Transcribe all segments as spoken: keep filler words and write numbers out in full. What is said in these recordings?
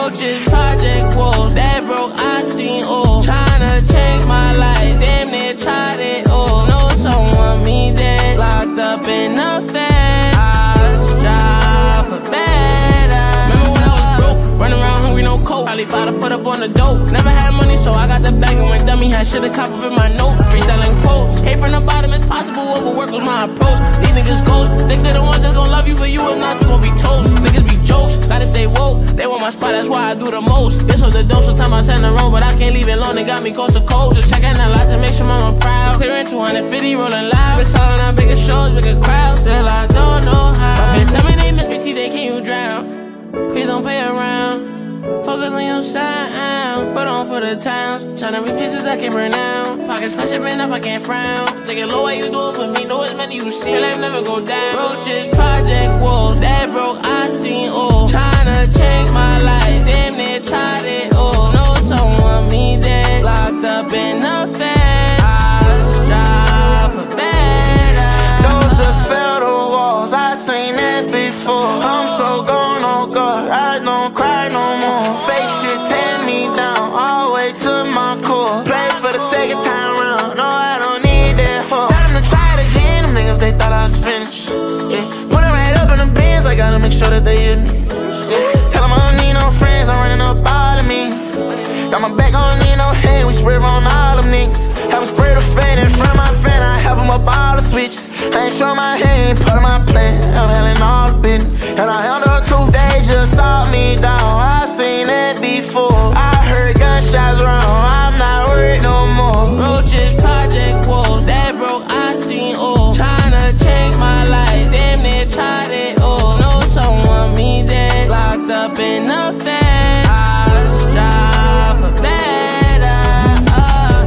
Roaches, project wolves, that broke, I seen all. Tryna change my life, damn near tried it all. Know someone me dead, locked up in the fed. I strive for better. Remember when I was broke, running around hungry, no coat. Probably fought to put up on the dope. Never had money, so I got the bag and went dummy. Had shit to cop up in my notes, freestyling quotes. Came from the bottom, it's possible, overwork was my approach. These niggas ghosts, think they the ones that's gon' love you for you, if not, you gon' be toast. Niggas be jokes, gotta stay woke. They want my spot, that's why I do the most. This was the dose, sometimes I turn the road, but I can't leave it alone, they got me coast to coast. Just checking the lots to make sure mama proud. Clearing two hundred fifty, rolling loud. Been selling out bigger shows, bigger crowds. Still I don't know how. My bitch tell me they miss me, T, they can you drown? Please don't play around. Focus on your sound, put on for the towns. Tryna reach pieces I can't burn down. Pockets flush up and up, I can't frown. Thinking low, why you do it for me? Know it's money you see, life never go down. Roaches, project wolves, that broke, I seen all. Tryna change my life, damn near tried it all. Know someone me dead, locked up in the fed. I strive for better. Those just fell the walls, I seen that before. I'm so gone, oh God, I don't cry no more. Fake shit tear me down, all the way to my core. Play for the second time round, no I don't need that hoe. Tell them to try it again, them niggas they thought I was finished. Yeah, put it right up in the bins, I gotta make sure that they hit me. Yeah, tell them I don't need no friends, I'm running up all the means. Got my back, I don't need no hand, we spread on all them niggas. Have them spray the fan in front of my fan, I have them up all the switches. I ain't show my hand, part of my plan, I'm handling all the business. And I handled two days, just saw me down, I seen that before. I heard gunshots wrong, I'm not worried no more. Roaches, project wolves, that broke, I seen all. Tryna change my life, damn near tried it all. Know someone me dead, locked up in the fed. I strive for better. uh.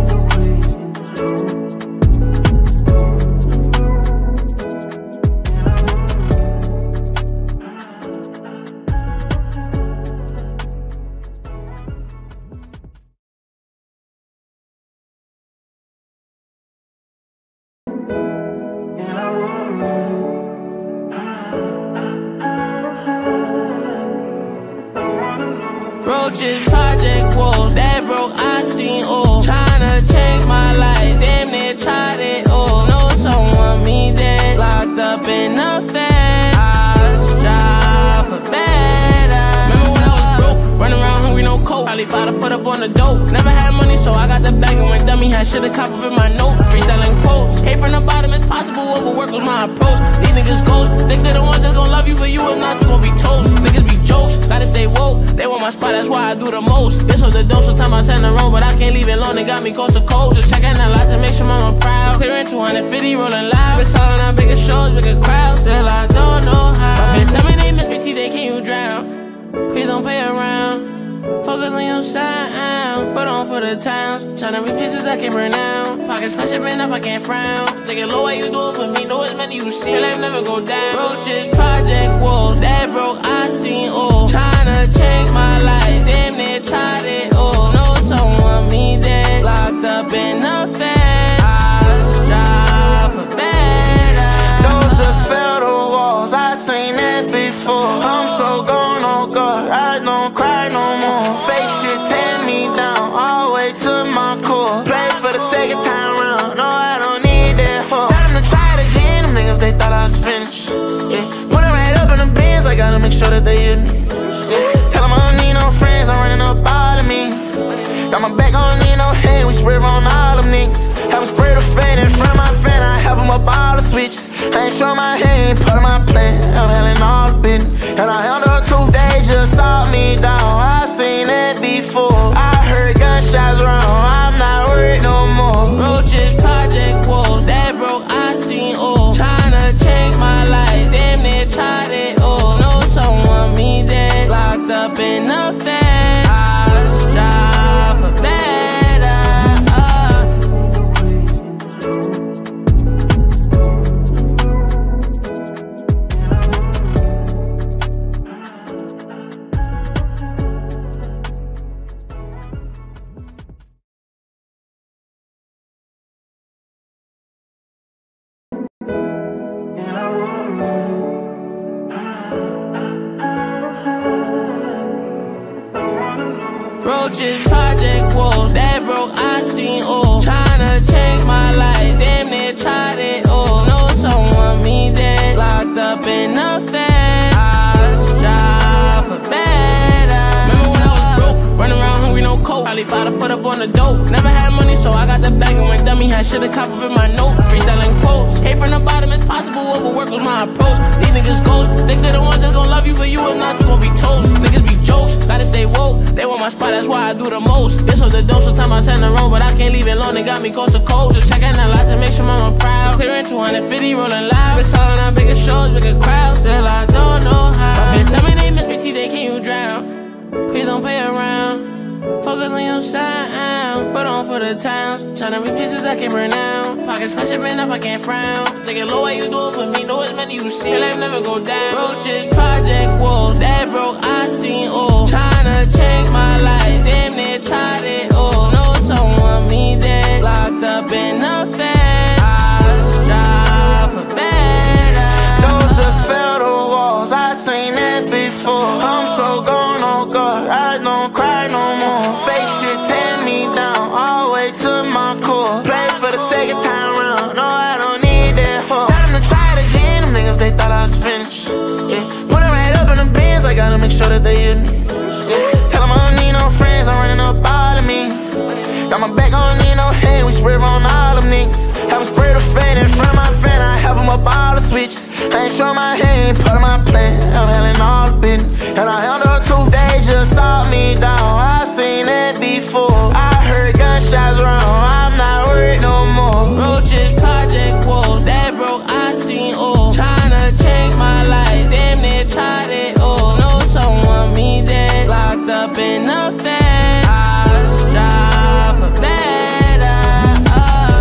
Roaches, project wolves, that broke, I seen all. Tryna change my life, damn near tried it all. Know someone me dead, locked up in the fed. I strive for better. Remember when I was broke, running around hungry, no coat. Probably fought to put up on the dope. Never had money, so I got the bag and went dummy. Had shit to cop up in my notes, freestyling quotes. Came from the bottom, it's possible, overwork was my approach. These niggas ghosts, think they the ones that's gon' love you for you, if not, you gon' be toast. Niggas be jokes, gotta stay woke. They want my spot, that's why I do the most. This was the dose, sometimes I turn the road, but I can't leave it alone, they got me coast to coast. Just checking the lots to make sure mama proud. Clearing two hundred fifty, rolling loud. Been selling out bigger shows, bigger crowds. Still I don't know how. My bitch tell me they miss me, T, they can you drown? Please don't play around. Focus on your sound, put on for the towns. Tryna reach pieces I can't burn down. Pockets flush up and up, I can't frown. Thinking low, why you do it for me? Know it's money you see, life never go down. Roaches, project wolves, that broke, I seen all. Tryna change my life, damn near tried it all. Know someone me dead, locked up in the fed. I strive for better. Those just fell the walls, I seen that before. I'm so gone, oh God, I don't cry no more. Fake shit tear me down, all the way to my core. Play for the second time round, no I don't need that hoe. Tell them to try it again, them niggas they thought I was finished. Yeah, put it right up in the bins, I gotta make sure that they hit me. Yeah, tell them I don't need no friends, I'm running up all the means. Got my back, I don't need no hand, we spread on all them niggas. Have them spray the fan in front of my fan, I have them up all the switches. I ain't show my hand, part of my plan, I'm handling all the business. And I handled two days, just saw me down, I seen that before. I heard gunshots wrong, I'm not worried no more. Roaches, project wolves, that broke, I seen all. Tryna change my life, damn near tried it all. Know someone me dead, locked up in the fed. I strive for better. uh. Roaches, project walls, that broke, I seen all. Tryna change my life, damn near tried it all. Know someone me dead, locked up in the fed. I strive for better. Remember when I was broke, running around hungry, no coat. Probably fight to put up on the dope. Never had money, so I got the bag and went dummy. Had shit to cop up in my notes, freestyling quotes. Came from the bottom, it's possible, overwork was my approach. These niggas ghosts, stick to the ones that's gon' love you for you, if not, you gon' be toast. Niggas be jokes, gotta stay woke. They want my spot, that's why I do the most. This was the dose, sometimes I turn around, but I can't leave it alone. They got me coast to coast. Just checking out lots to make sure mama proud. Clearing two hundred fifty, rolling loud. Been selling out bigger shows, bigger crowds. Still I don't know how. My bitch tell me they miss me, T, they can you drown? Please don't play around. Focus on your sound, put on for the towns. Tryna reach pieces I can't burn out. Pockets flashing up, I can't frown. Thinking low, why you do it for me? Know as many you see, life never go down. Roaches, project walls, that broke, I seen all. Tryna change my life, damn near tried it all. Know someone me dead, locked up in the fed. I strive for better. Those are federal walls, I seen that before. I'm so gone, oh God, I don't cry no more. Fake shit tear me down, all the way to my core. Play for the second time round, no I don't need that hoe. Tell them to try it again, them niggas they thought I was finished. Yeah, put it right up in the bins, I gotta make sure that they hear me. Yeah, tell them I don't need no friends, I'm running up all the means. Got my back, I don't need no hand, we swerve on all them niggas. Have them spray the fan in front of my fan, I have them up all the switches. I ain't show my hand, part of my plan, I'm handling all the business. And I handle two days, just saw me down, I seen that before. I heard gunshots wrong, I'm not worried no more. Roaches, project walls, that broke, I seen all. Tryna change my life, damn near tried it all. Know someone me dead, locked up in the fed. I strive for better. uh.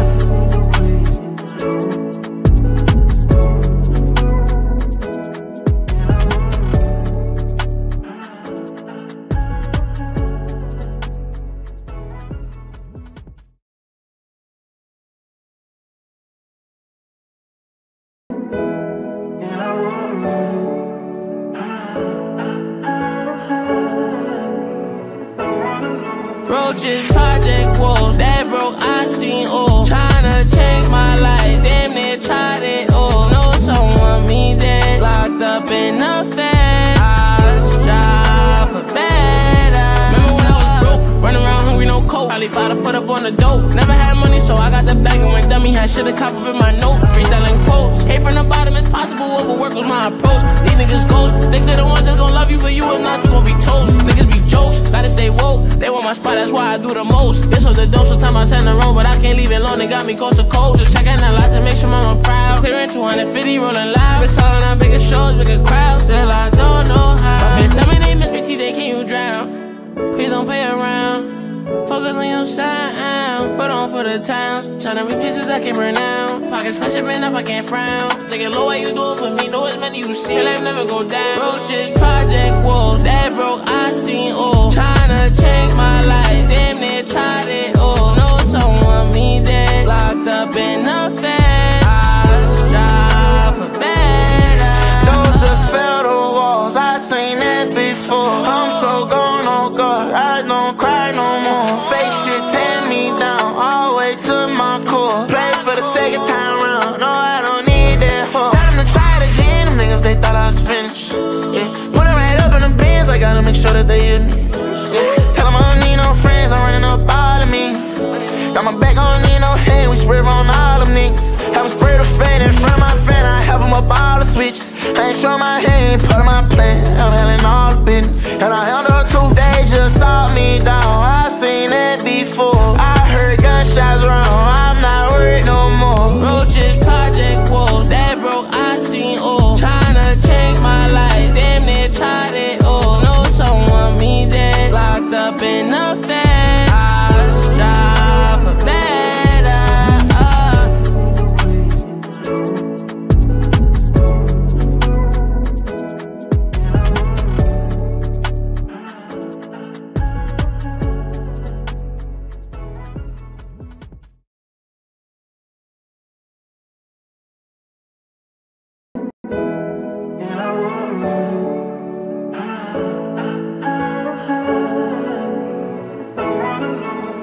Roaches, project walls, that broke, I seen all. Tryna change my life, damn near tried it all. Know someone me dead, locked up in the fed. I strive for better. Remember when I was broke, running around hungry, no coat. Probably fight to put up on the dope. Never had money, so I got the bag and went dummy. Had shit to cop up in my notes, freestyling quotes. Came from the bottom, it's possible, overwork was my approach. These niggas ghosts, stick to the ones that's gon' love you for you, if not, you gon' be toast. Niggas be jokes, gotta stay woke. They want my spot, that's why I do the most. This was the dose, sometimes I turn around, but I can't leave it alone. They got me coast to coast. Just checking out lots to make sure mama proud. Clearing two hundred fifty, rolling loud. Been selling out bigger shows, bigger crowds. Still I don't know how. My bitch tell me they miss me, T, they can you drown? Please don't play around. Focus on your sound, put on for the towns. Tryna reach pieces I can't burn out. Pockets flashing up, I can't frown. Thinking low, why you do it for me? Know as many you see, life never go down. Roaches, project walls, that broke, I seen all. Tryna change my life, damn near tried it all. Know someone me dead, locked up in the fed. I strive for better. Those are federal walls, I seen that before. I'm so gone, oh God, I don't cry no more. Fake shit tear me down, all the way to my core. Play for the second time round, no I don't need that hoe. Tell them to try it again, them niggas they thought I was finished. Yeah, put it right up in the bins, I gotta make sure that they hear me. Yeah, tell them I don't need no friends, I'm running up all the means. Got my back, I don't need no hand, we swerve on all them niggas. Have them spray the fan in front of my fan, I have them up all the switches. I ain't show my hand, part of my plan, I'm handling all the business. And I handle two days, just saw me down, I seen that before. I heard gunshots wrong, I'm not worried no more. Roaches, project walls, that broke, I seen all. Tryna change my life, damn near tried it all. Know someone me dead, locked up in the fed. I strive for better. uh.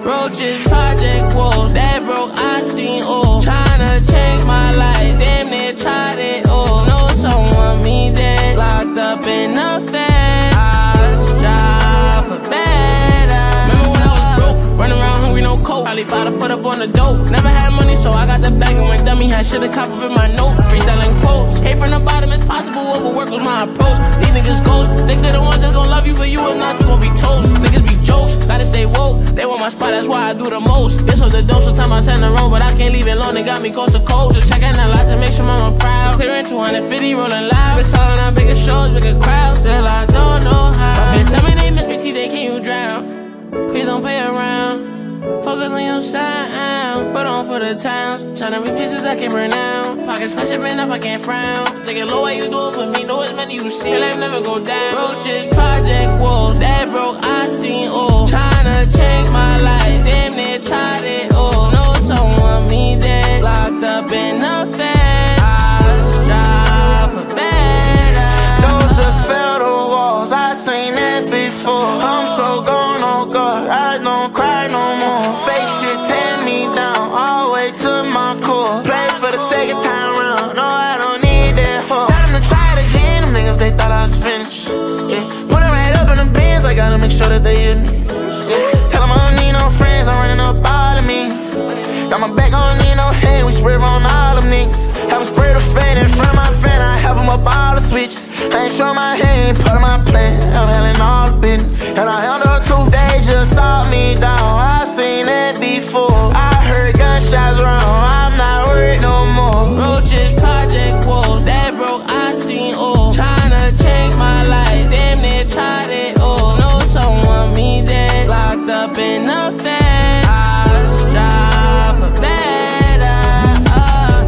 Roaches, project wolves, that broke, I seen all. Tryna change my life, damn near tried it all. Know someone me dead, locked up in the fed. I strive for better. Remember when I was broke, running around hungry, no coat. Probably fought to put up on the dope. Never had money, so I got the bag and went dummy. Had shit a cop up in my note, freestyling quotes. Came from the bottom, it's possible, overwork was my approach. These niggas ghosts, think they the ones that's gon' love you for you, if not, you gon' be toast. Niggas be jokes, gotta stay woke. They want my spot, that's why I do the most. This was the dose, sometimes I turn around, but I can't leave it alone. They got me coast to coast. Just checking that lot to make sure mama proud. Clearing two hundred fifty, rolling live. Been selling out bigger shows, bigger crowds. Still I don't know how. My bitch tell me they miss me, T, they can you drown? Please don't play around. Focus on your sound, put on for the towns. Tryna reach pieces I can't burn down. Pockets flash up up, I can't frown. Thinking low, why you do it for me? Know it's money you see, your life never go down. Roaches, project wolves, that broke, I seen all. Tryna change my life, damn near tried it all. Know someone me dead, locked up in the fed. I strive for better. Those just fell the walls, I seen that before. I'm so gone, oh God, I don't cry no more. Fake shit tear me down, all the way to my core. Play for the second time round, no I don't need that hoe. Tell them to try it again, them niggas they thought I was finished. Yeah, put it right up in the bins, I gotta make sure that they hit me. Yeah, tell them I don't need no friends, I'm running up all the means. Got my back, I don't need no hand, we spread on all them niggas. Have them spray the fan in front of my fan, I have them up all the switches. I ain't show my hand, part of my plan, I'm handling all the business. And I handled two days, just saw me down, I seen that before. I heard gunshots round, I'm not worried no more. Roaches, project wolves, that broke, I seen all. Tryna change my life, damn near tried it all. Know someone me dead, locked up in the fed. I strive for better. uh.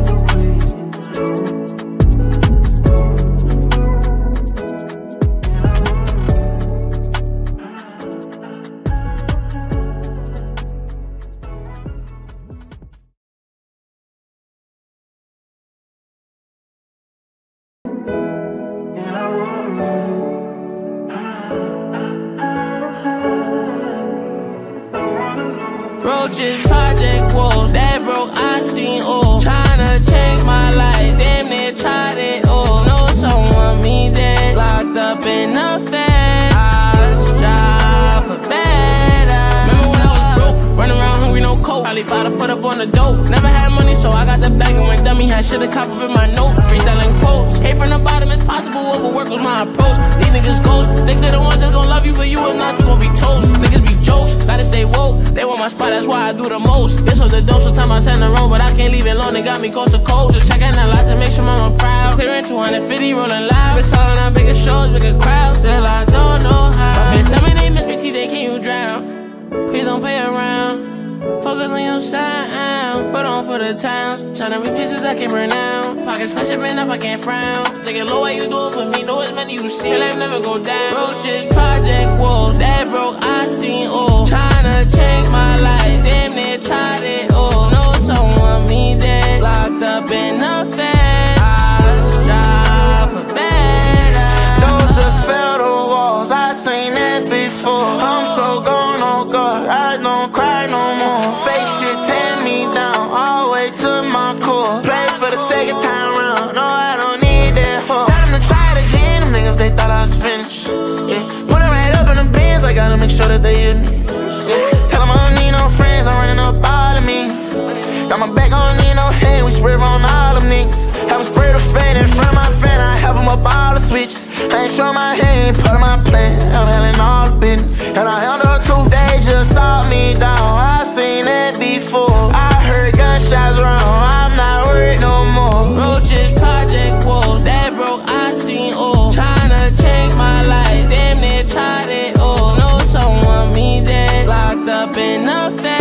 Roaches, project wolves, that broke, I seen all. Tryna change my life, damn near tried it all. Know someone me dead, locked up in the fed. I strive for better. Remember when I was broke, running around hungry, no coat. Probably fought to put up on the dope. Never had money, so I got the bag and went dummy. Had shit a cop up in my note, freestyling quotes. Came from the bottom, it's possible, overwork was my approach. These niggas ghosts, think they the ones that's gon' love you for you, if not, you gon' be toast. Niggas be jokes, gotta stay woke. They want my spot, that's why I do the most. This was the dose, sometimes I turn around, but I can't leave it alone. They got me coast to coast. Just checking that lot to make sure mama proud. Clearing two hundred fifty, rolling live. Been selling out bigger shows, bigger crowds. Still I don't know how. My bitch tell me they miss me, T, they can you drown? Please don't play around. Focus on your sound, put on for the towns. Tryna reach pieces I can't burn down. Pockets flash up up, I can't frown. Thinking low, why you do it for me? Know it's money you see, your life never go down. Roaches, project wolves, that broke, I seen all. Tryna change my life, damn near tried it all. Know someone me dead, locked up in the fed. I strive for better. Those just fell the walls, I seen that before. I'm so gone, oh God, I don't cry no more. Fake shit tear me down, all the way to my core. Play for the second time round, no I don't need that hoe. Tell them to try it again, them niggas they thought I was finished. Yeah, put it right up in the bins, I gotta make sure that they hit me. Yeah, tell them I don't need no friends, I'm running up all the means. Got my back, I don't need no hand, we spread on all them niggas. Have them spray the fan in front of my fan, I have them up all the switches. I ain't show my hand, part of my plan, I'm handling all the business. And I handled two days, just saw me down, I seen that before. I heard gunshots round, I'm not worried no more. Roaches, project wolves, that broke, I seen all. Tryna change my life, damn near tried it all. Know someone me dead, locked up in the fed.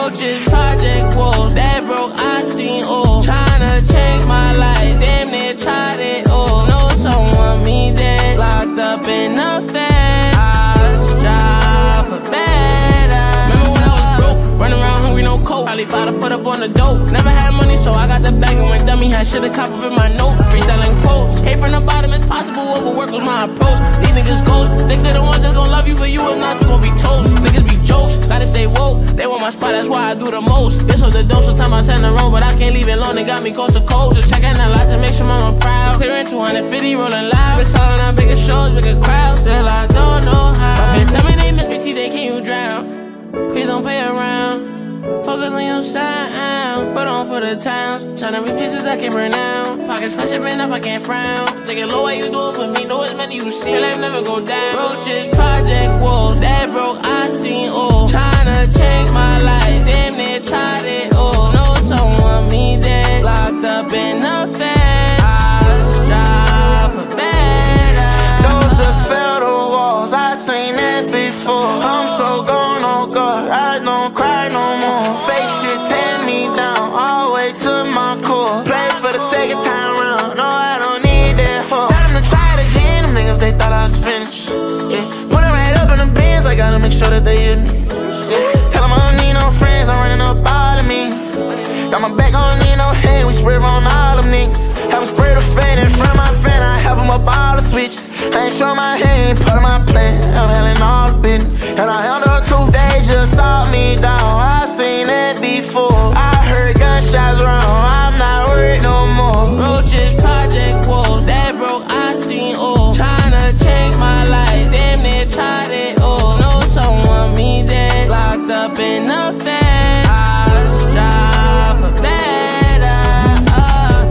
Roaches, project wolves, that broke, I seen all. Tryna change my life, damn near tried it all. Know someone me dead, locked up in the fed. I strive for better. Remember when I was broke, running around hungry, no coat. Probably fought to put up on the dope. Never had money, so I got the bag and went dummy. Had shit a cop up in my notes, freestyling quotes. Came from the bottom, it's possible, overwork was my approach. These niggas ghost, think they the ones that's gon' love you for you, if not, you gon' be toast. Niggas be jokes, gotta stay woke. They want my spot, that's why I do the most. This was the dose, sometimes I tend to roam, but I can't leave it alone, they got me coast to coast. Just checking that lot to make sure mama proud. Clearing two hundred fifty, rolling loud. Been selling out bigger shows, bigger crowds, still I don't know how. My bitch tell me they miss me, T, they can you drown? Please don't play around. Focus on your sound, put on for the towns. Tryna reach pieces I can't burn down. Pockets flush up up, I can't frown. Nigga, low, why you do it for me? Know it's money you see, life never go down. Roaches, project wolves, that broke, I seen all. Tryna change my life, damn near tried it all. Know someone me dead, locked up in the fed. I strive for better. Those just fell the walls, I seen that before. I'm so gone, oh God, I don't cry no more. Fake shit tear me down, all the way to my core. Play for the second time round, no I don't need that hoe. Tell them to try it again, them niggas they thought I was finished. Yeah, put it right up in the bins, I gotta make sure that they hear me. Yeah, tell them I don't need no friends, I'm running up all the means. Got my back, I don't need no hand, we spread on all them niggas. Have them spray the fan in front of my fan, I have them up all the switches. I ain't show my hand, part of my plan, I'm handling all the business. And I handled two days, just saw me down, I seen that before. I heard gunshots wrong, I'm not worried no more. Roaches, project wolves, that broke, I seen all. Tryna change my life, damn near tried it all. Know someone me dead, locked up in the fed. I strive for better. uh.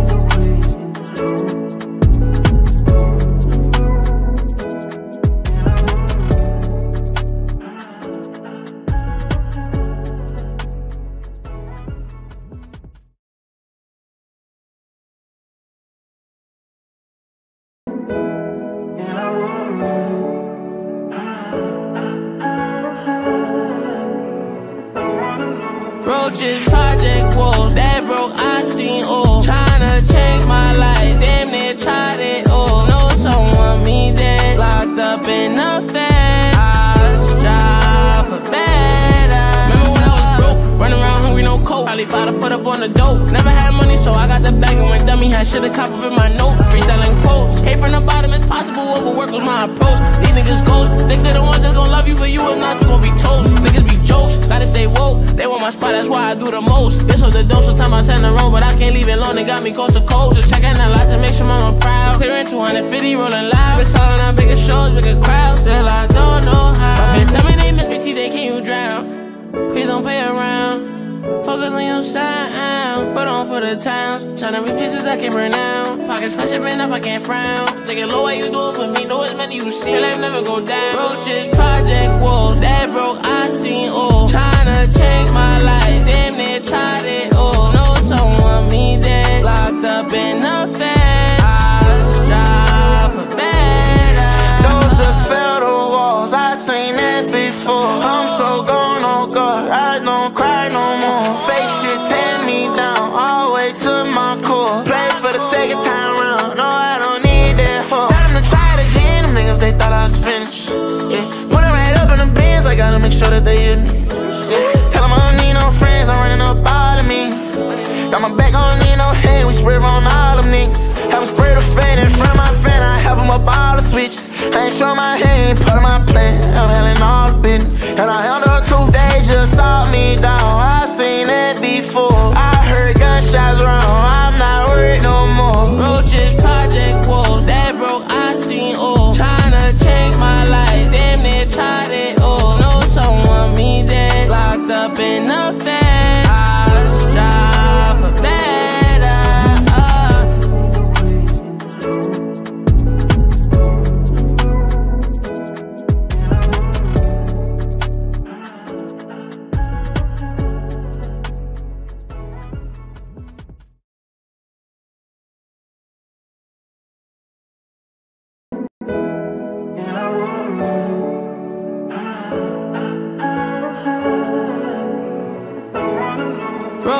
Roaches, project wolves, that broke, I seen all. Tryna change my life, damn near tried it all. Know someone me dead, locked up in the fed. I strive for better. Remember when I was broke, running around hungry, no coat. Probably fought to put up on the dope. Never had money, so I got the bag and went dummy. Had shit a cop up in my notes, freestyling quotes. Came from the bottom, it's possible, overwork was my approach. These niggas ghost, think they the ones that's gon' love you for you, if not, you gon' be toast. Niggas be jokes, gotta stay woke. They want my spot, that's why I do the most. This was the dose, sometimes I tend to roam, but I can't leave it alone, they got me coast to coast. Just checking that lot to make sure mama proud. Clearing two hundred fifty, rolling loud. Been selling out bigger shows, bigger crowds, still I don't know how. My bitch tell me they miss me, T, they can you drown? Please don't play around. Focus on your sound, put on for the towns. Tryna reach pieces I can't burn down. Pockets flush up up, I can't frown. Nigga, low, why you do it for me? Know it's money you see, life never go down. Roaches, project wolves, that broke, I seen all. Tryna change my life, damn near tried it all. Know someone me dead, locked up in the fed. I strive for better. Those just fell the walls, I seen that before. I'm so gone, oh God, I don't cry no more. Fake shit tear me down, all the way to my core. Play for the second time round, no I don't need that hoe. Tell them to try it again, them niggas they thought I was finished. Yeah, put it right up in the bins, I gotta make sure that they hear me. Yeah, tell them I don't need no friends, I'm running up all the means. Got my back, I don't need no hand, we spread on all them niggas. Have them spray the fan in front of my fan, I have them up all the switches. I ain't show my hand, part of my plan, I'm handling all the business. And I handled two days, just saw me down, I seen that before. I heard gunshots wrong, I'm not worried no more. Roaches, project wolves, that broke, I seen all. Tryna change my life, damn near tried it all. Know someone me dead, locked up in the fed. I strive for better. uh.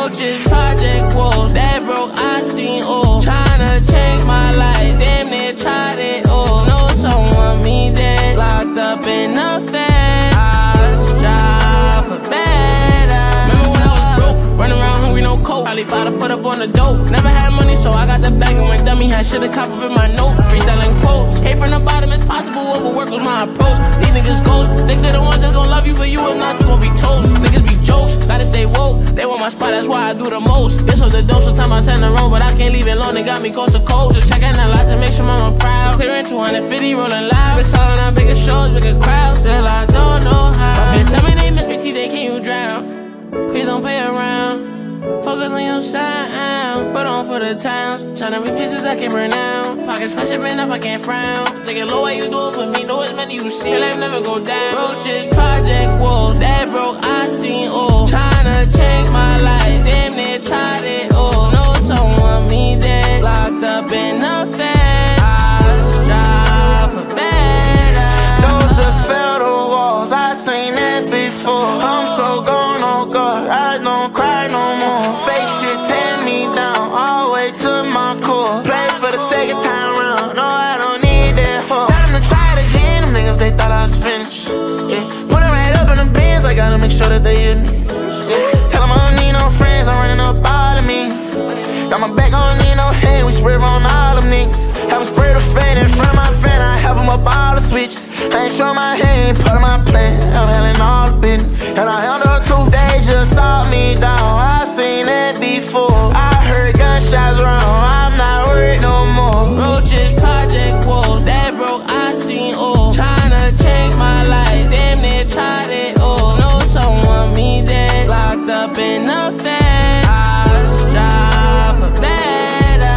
Roaches, project walls, that broke, I seen all. Tryna change my life, damn near tried it all. Know someone me dead, locked up in the fed. I strive for better. Remember when I was broke, running around hungry, no coat. Probably fought to put up on the dope. Never had money, so I got the bag and went dummy. Had shit a cop up in my notes, freestyling quotes. Came from the bottom, it's possible, overwork was my approach. These niggas ghosts, think they the ones that's gon' love you for you, if not, you gon' be toast. Niggas be jokes, gotta stay woke. They want my spot, that's why I do the most. This was the dose, sometimes I turn around, but I can't leave it alone. They got me coast to coast. Just checking that lot to make sure mama proud. Clearing two hundred fifty, rolling loud. Been selling out bigger shows, bigger crowds. Still I don't know how. My bitch tell me they miss me, T, they can you drown? Please don't play around. Focus on your sound, put on for the towns. Tryna reach pieces that can burn out. Pockets flashing been up, I can't frown. Nigga, low, what you do it for me? Know as many you see, life never go down. Roaches, project walls, that broke, I seen all. Tryna change my life, damn near tried it all. Know someone me dead, locked up in the fed. I strive for better. Those just fell the walls, I seen that before. I'm so gone, oh God, I don't cry no more. Fake shit tear me down, all the way to my core. Play for the second time round, no I don't need that hoe. Tell them to try it again, them niggas they thought I was finished. Yeah, put it right up in the bins, I gotta make sure that they hit me. Yeah, tell them I don't need no friends, I'm running up all the means. Got my back, I don't need no hand, we spread on all them niggas. Have them spray the fan in front of my fan, I have them up all the switches. I ain't show my hand, part of my plan, I'm handling all the business. And I handle two days, just saw me down, I seen that before. I heard gunshots wrong, I'm not worried no more. Roaches, project walls, that broke, I seen all. Tryna change my life, damn near tried it all. Know someone me dead, locked up in the fed. I strive for better.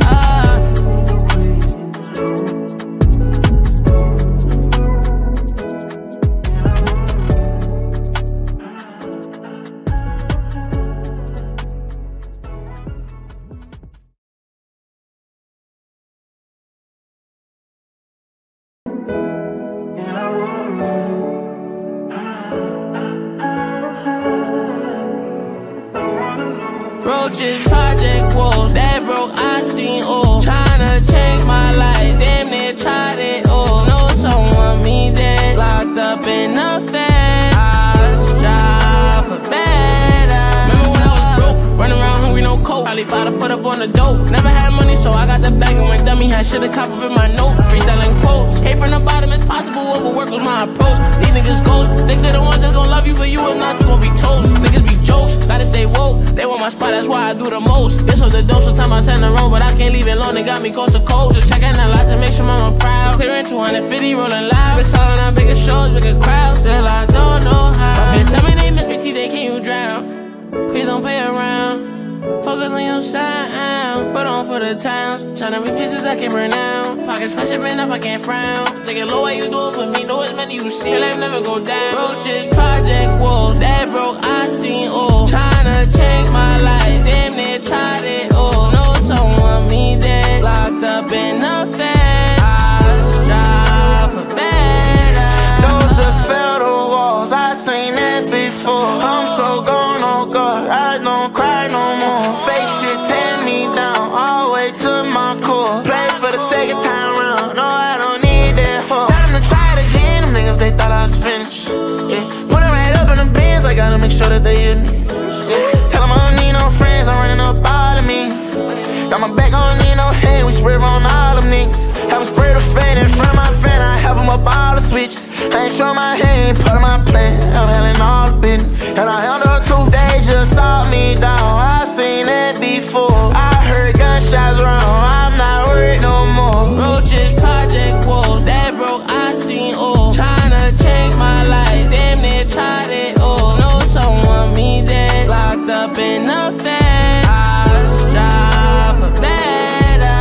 Roaches, project walls, that broke, I seen all. Tryna change my life, damn near tried it all. Know someone me dead, locked up in the fed. I strive for better. Remember when I was broke, running around hungry, no coat. Probably fought to put up on the dope. Never had money, so I got the bag and went dummy. Had shit a cop up in my notes, freestyling quotes. Came from the bottom, it's possible, overwork was my approach. These niggas ghosts, think they the ones that's gon' love you for you, if not, you gon' be toast. Niggas be jokes, gotta stay woke. They want my spot, that's why I do the most. This was the dose, sometimes I turn around, but I can't leave it alone. They got me coast to coast. Just checking that lot to make sure mama proud. Clearing two hundred fifty, rolling loud. Been selling out bigger shows, bigger crowds. Still I don't know how. My bitch tell me they miss me, T, they can you drown? Please don't play around. Focus on your sound, put on for the towns. Tryna reach pieces that can burn out. Pockets flashing been up, I can't frown. Nigga, low, what you do it for me? Know as many you see, life never go down. Roaches, project walls, that broke, I seen all. Tryna change my life, damn near tried it all. Know someone me dead, locked up in the fed. I strive for better. Those just fell the walls, I seen that before. I'm so gone, oh God, I don't cry no more. Fake shit tear me down, all the way to my core. Play for the second time round, no I don't need that hoe. Tell them to try it again, them niggas they thought I was finished. Yeah, put it right up in the bins, I gotta make sure that they hit me. Yeah, tell them I don't need no friends, I'm running up all the means. Got my back, I don't need no hand, we spread on all them niggas. Have them spray the fan in front of my fan, I have them up all the switches. I ain't show my hand, part of my plan, I'm handling all the business. And I handle two days, just saw me down, I seen that before. I heard gunshots wrong, I'm not worried no more. Roaches, project walls, that broke, I seen all. Tryna change my life, damn near tried it all. Know someone me dead, locked up in the fed. I strive for better.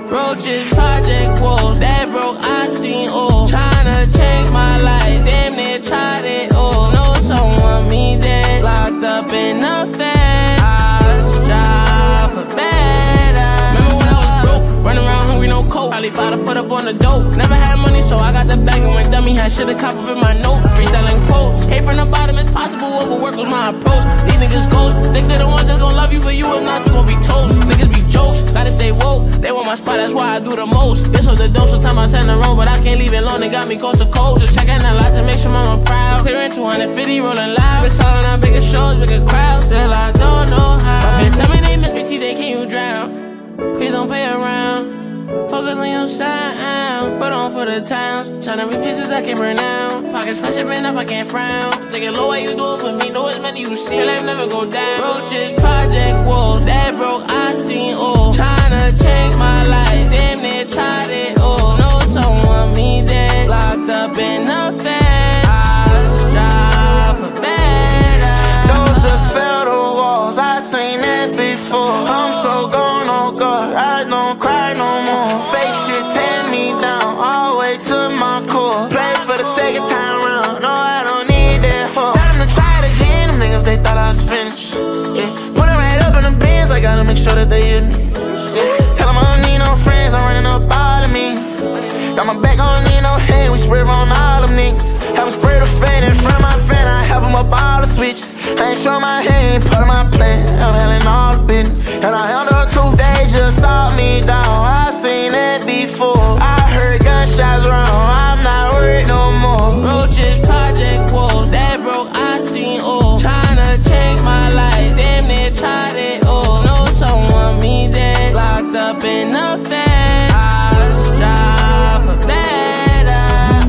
Roaches, project wolves, that broke, I seen all. Tryna change my life, damn near tried it all. Know someone me dead, locked up in the fed. I strive for better. Remember when I was broke, running around hungry, no coat. Probably fought to put up on the dope. Never had money, so I got the bag and went dummy. Had shit to cop up in my notes, freestyling quotes. Came from the bottom, it's possible, overwork was my approach. These niggas ghosts, think they the ones that's gon' love you for you, if not, you gon' be toast. Niggas be jokes, gotta stay woke. They want my spot, that's why I do the most. This was the dose, sometimes I turn the road, but I can't leave it alone, they got me coast to coast. Just checking that lot to make sure mama proud. Clearing two hundred fifty, rolling loud. Been selling out bigger shows, bigger crowds, still I don't know how. My bitch tell me they miss me, T, they can you drown? Please don't play around. Focus on your sound, put on for the towns. Tryna reach pieces I can't burn down. Pockets flush up and up, I can't frown. Thinking low, why you do it for me? Know it's money you see, life never go down. Roaches, project wolves, that broke, I seen all. Tryna change my life, damn near tried it all. Know someone me dead, locked up in the fed. I strive for better. Those just fell the walls, I seen that before. I'm so gone, oh God, I don't cry no more. Fake shit tear me down, all the way to my core. Play for the second time round, no I don't need that hoe. Tell them to try it again, them niggas they thought I was finished. Yeah, put it right up in the bins, I gotta make sure that they hit me. Yeah, tell them I don't need no friends, I'm running up all the means. Got my back, I don't need no hand, we spread on all them niggas. Have them spray the fan in front of my fan, I have them up all the switches. I ain't show my hand, part of my plan, I'm handling all the business. And I handled two days, just saw me down, I seen that before. I heard gunshots wrong, I'm not worried no more. Roaches, project wolves, that broke, I seen all. Tryna change my life, damn near tried it all. Know someone me dead, locked up in the fed. I strive for better.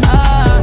uh.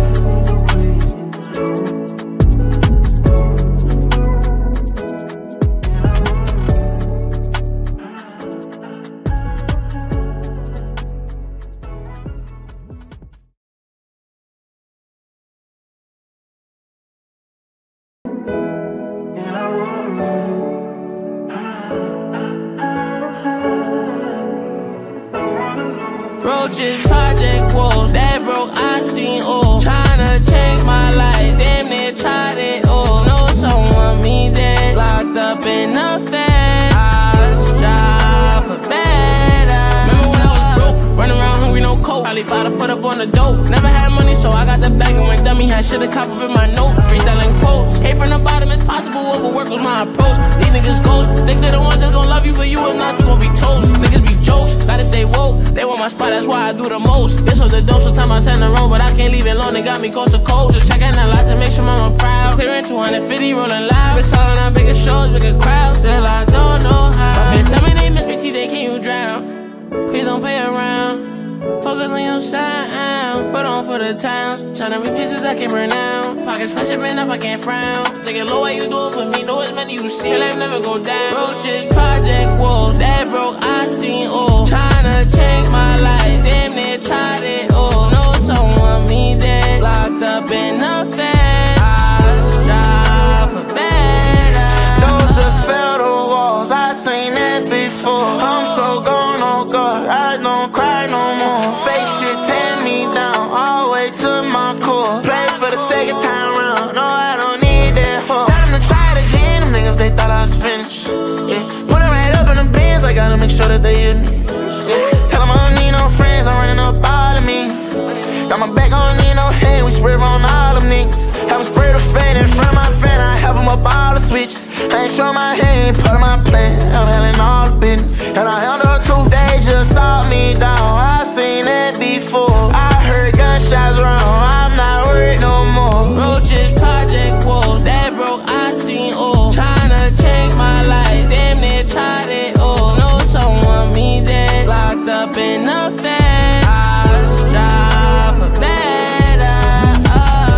Roaches, project wolves, that broke, I seen all. Tryna change my life, damn near tried it all. Know someone me dead, locked up in the fed. I strive for better. Remember when I was broke, running around hungry, no coat. Probably fought to put up on the dope. Never had money, so I got the bag and went dummy. Had shit to cop up in my notes, freestyling quotes. Came from the bottom, it's possible, overwork was my approach. These niggas ghosts, think they the ones that's gon' love you for you, if not, you gon' be toast. Niggas be jokes, gotta stay woke. They want my spot, that's why I do the most. This was the dose, sometimes I turn the road, but I can't leave it alone, they got me coast to coast. Just checking that lot to make sure mama proud. Clearing two hundred fifty, rolling loud. Been selling out bigger shows, bigger crowds, still I don't know how. My bitch tell me they miss me, T, they can you drown? Please don't play around. Focus on your sound, put on for the towns. Tryna reach pieces I can't burn down. Pockets flush up and up, I can't frown. Thinking low, why you do it for me? Know it's money you see, life never go down. Roaches, project wolves, that broke, I seen all. Tryna change my life, damn near tried it all. Know someone me dead, locked up in the fed. I strive for better. Those just fell the walls, I seen that before. I'm so gone, oh God, I don't cry no more. Fake shit tear me down, all the way to my core. Play for the second time round, no I don't need that hoe. Tell them to try it again, them niggas they thought I was finished. Yeah, put it right up in the bins, I gotta make sure that they hit me. Yeah, tell them I don't need no friends, I'm running up all the means. Got my back, I don't need no hand, we spread on all them niggas. Have them spray the fan in front of my fan, I have them up all the switches. I ain't show my hand, part of my plan, I'm handling all the business. And I handled two days, just saw me down, I seen that before. I heard gunshots wrong, I'm not worried no more. Roaches, project wolves, that broke, I seen all. Tryna change my life, damn near tried it all. Know someone me dead, locked up in the fed. I strive for better. uh.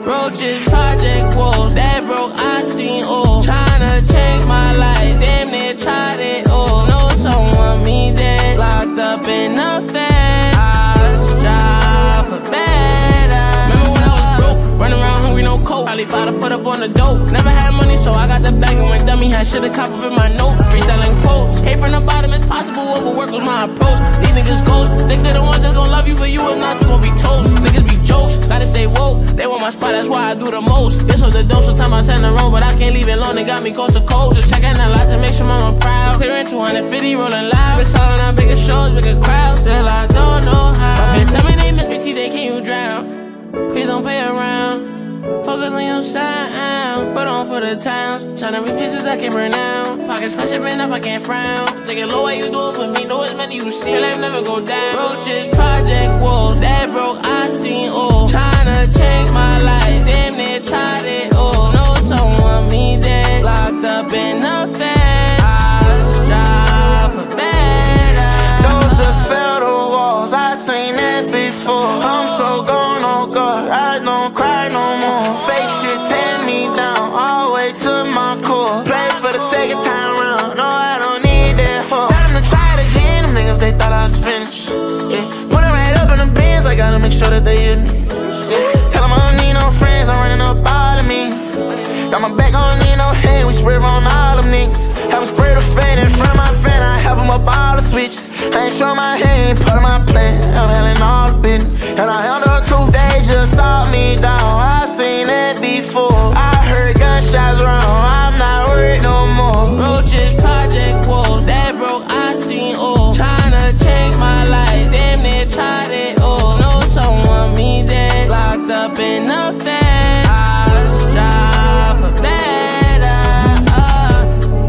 Roaches, project walls, that broke, I seen all. Tryna change my life, damn near tried it all. Know someone me dead, locked up in the fed. I strive for better. Remember when I was broke, running around hungry, no coat. Probably fight to put up on the dope. Never had money, so I got the bag and went dummy. Had shit to cop up in my notes, freestyling quotes. Came from the bottom, it's possible, overwork was my approach. These niggas ghosts, they say the ones that's gon' love you for you, if not, you gon' be toast. Niggas be jokes, gotta stay woke. They want my spot, that's why I do the most. This was the dose, sometimes I turn around, but I can't leave it alone. They got me coast to coast. Just checking out lots to make sure mama proud. Clearing two hundred fifty, rolling loud. Been selling out bigger shows, bigger crowds. Still I don't know how. My bitch tell me they miss me, T, they can you drown? Please don't play around. Focus on your sound, put on for the towns. Tryna reach pieces I can't burn out. Pockets clutching up, I can't frown. Thinking low, why you do it for me? Know as many you see, life never go down. Roaches, project walls, that broke, I seen all. Tryna change my life, damn near tried it all. Know someone me dead, locked up in the fed. I strive for better. Those are federal walls, I seen that before. I'm so gone, oh God, I don't cry no more. Fake shit tear me down, all the way to my core. Play for the second time round, no I don't need that hoe. Tell them to try it again, them niggas they thought I was finished. Yeah, put it right up in the bins, I gotta make sure that they hear me. Yeah, tell them I don't need no friends, I'm running up all the means. Got my back, I don't need no hand, we swerve on all them niggas. Have them spray the fan in front of my fan, I have them up all the switches. I ain't show my hand, part of my plan, I'm handling all the business. And I handle two days, just saw me down, I seen that before. I heard gunshots wrong, I'm not worried no more. Roaches, project walls, that broke, I seen all. Tryna change my life, damn near tried it all. Know someone me dead, locked up in the fed. I strive for better. uh.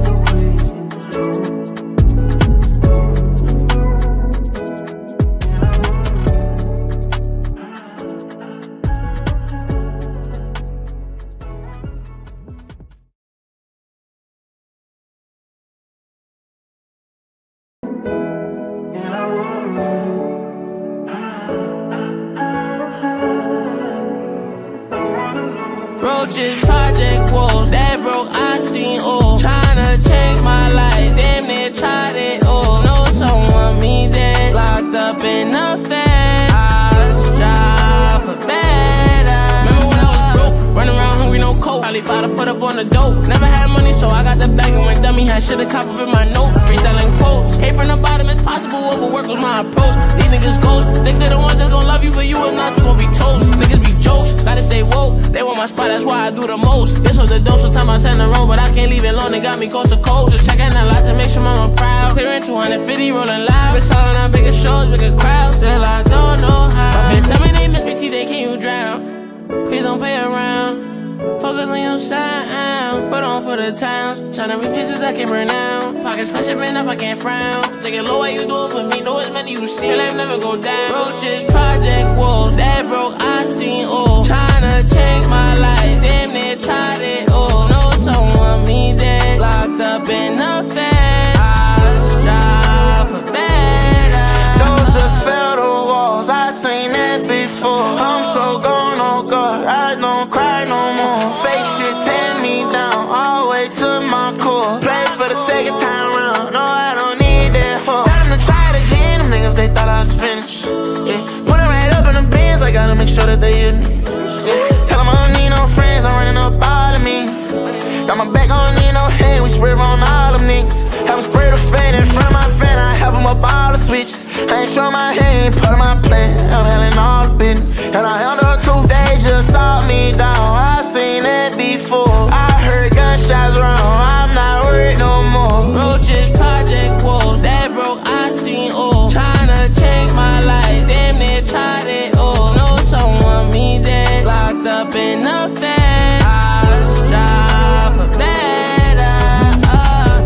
Roaches, project walls, that broke, I seen all. Tryna change my life, damn near tried it all. Know someone me dead, locked up in the fed. I strive for better. Remember when I was broke, running around hungry, no coat. Probably fight to put up on the dope. Never had money, so I got the bag and went dummy. Had shit to cop up in my notes, freestyling quotes. Came from the bottom, it's possible, overwork was my approach. These niggas ghosts, they say the ones that's gon' love you for you, if not, you gon' be toast. Niggas be jokes, gotta stay woke. They want my spot, that's why I do the most. This was the dose, sometimes I turn around, but I can't leave it alone. They got me coast to coast. Just checking out lots to make sure mama proud. Clearing two hundred fifty, rolling loud. Been selling out bigger shows, bigger crowds. Still I don't know how. My bitch tell me they miss me, T, they can you drown? Please don't play around. Focus on your sound, put on for the towns. Tryna reach pieces I can't burn out. Pockets clutching up, I can't frown. Thinking low, why you do it for me? Know as many you see, life never go down. Roaches, project walls, that broke, I seen all. Tryna change my life, damn near tried it all. Know someone me dead, locked up in the fed. I strive for better. Those are federal walls, I seen that before. I'm so gone, oh God, I don't cry no more. Fake shit tear me down, all the way to my core. Play for the second time round, no I don't need that hoe. Tell them to try it again, them niggas they thought I was finished. Yeah, put it right up in the bins, I gotta make sure that they hear me. Yeah, tell them I don't need no friends, I'm running up all the means. Got my back, I don't need no hand, we swerve on all them niggas. Have them spray the fan in front of my fan, I have them up all the switches. I ain't show my hand, part of my plan, I'm handling all the business. And I handle two days, just saw me down, I seen that before. I heard gunshots wrong, I'm not worried no more. Roaches, project walls, that broke, I seen all. Tryna change my life, damn near tried it all. Know someone me dead, locked up in the fed. I strive for better. uh.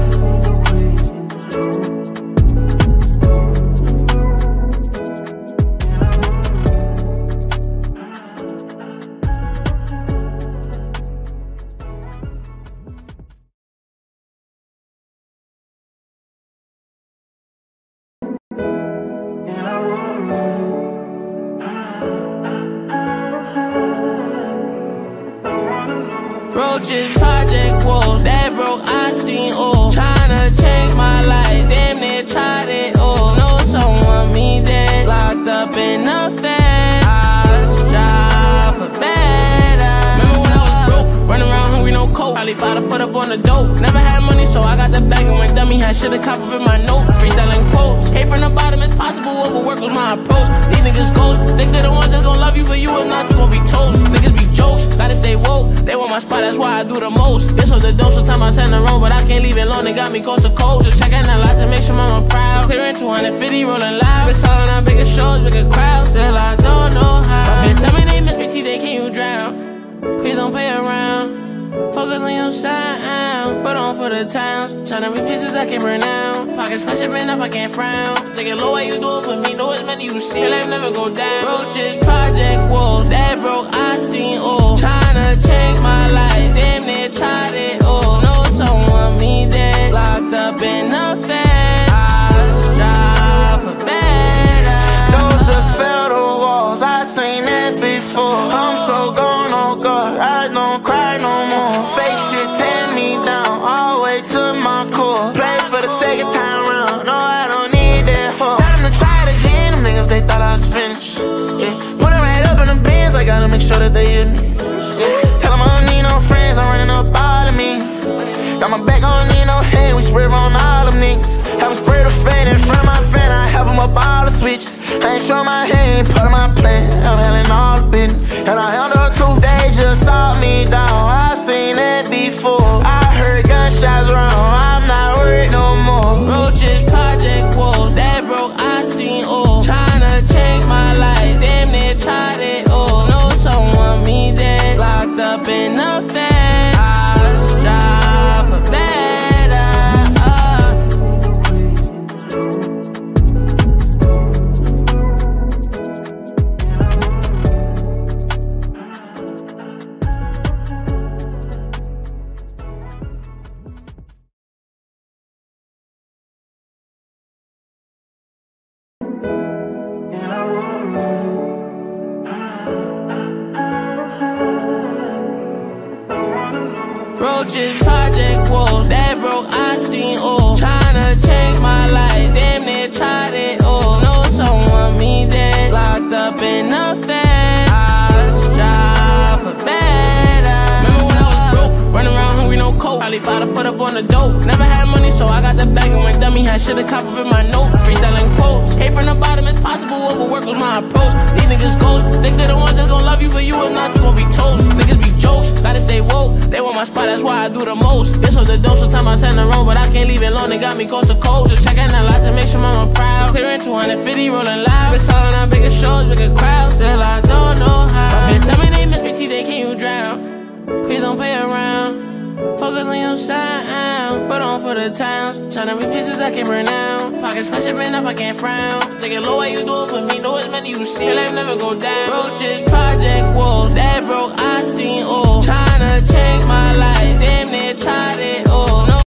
Roaches, project wolves, that broke, I seen all. Tryna change my life, damn near tried it all. Know someone me dead, locked up in the fed. I strive for better. Remember when I was broke, running around hungry, no coat. Probably fought to put up on the dope. Never had money, so I got the bag and went dummy. Had shit a cop up in my note, freestyling quotes. Came from the bottom, it's possible, overwork was my approach. These niggas ghost, think they the ones that's gon' love you for you, if not, you gon' be toast. Niggas be jokes, gotta stay woke. They want my spot, that's why I do the most. This was the dope, sometimes I turn around, but I can't leave it alone. They got me coast to coast. Just checking that lot to make sure mama proud. Clearing two hundred fifty, rolling live. Been selling out bigger shows, bigger crowds. Still I don't know how. My bitch tell me they miss me, T, they can you drown? Please don't play around. Focus on your sound, put on for the towns. Tryna reach pieces I can't burn down. Pockets clutch up up, I can't frown. Thinking low, why you do it for me? Know it's money you see, your life never go down. Roaches, project wolves, that broke, I seen all. Tryna change my life, damn near tried it all. Know someone me dead, locked up in the fed. I strive for better. Those just fell the walls, I seen that before. I'm so gone, oh God, I don't cry no more. Fake shit tear me down, all the way to my core. Play for the second time round, no I don't need that hoe. Tell them to try it again, them niggas they thought I was finished. Yeah, put it right up in the bins, I gotta make sure that they hit me. Yeah, tell them I don't need no friends, I'm running up all the means. Got my back, I don't need no hand, we spread on all them niggas. Have them spread a fan in front of my fan, I have them up all the switches. I ain't show my hand, part of my plan, I'm handling all the business. And I handled two days, just saw me down. I seen that before, I heard gunshots wrong, I'm not worried no more. Roaches, project wolves, that broke, I seen all. Tryna change my life, damn near tried it all. Know someone me dead, locked up in the fed. I strive for better. uh. Roaches, project wolves, that broke, I seen all. Tryna change my life, damn near tried it all. Know someone me dead, locked up in the fed. I strive for better. Remember when I was broke, running around hungry, no coat. Probably fought to put up on the dope. Never had money, so I got the bag and went dummy. Had shit a cop up in my note, freestyling quotes. Came from the bottom, it's possible, overwork was my approach. These niggas ghost, think they the ones that's gon' love you for you, if not, you gon' be toast. Niggas be jokes, gotta stay woke. They want my spot, that's why I do the most. This was the dope, sometimes I turn around, but I can't leave it alone. They got me coast to coast. Just checking that lot to make sure mama proud. Clearing two hundred fifty, rolling live. Been selling out bigger shows, bigger crowds. Still I don't know how. My bitch tell me they miss me, T, they can you drown? Please don't play around. Focus on your sound, put on for the towns. Tryna reach pieces I can't burn down. Pockets clutch up up, I can't frown. Thinking low, why you do it for me? Know it's money you see, your life never go down. Roaches, project wolves, that broke, I seen all. Tryna change my life, damn near tried it all. No.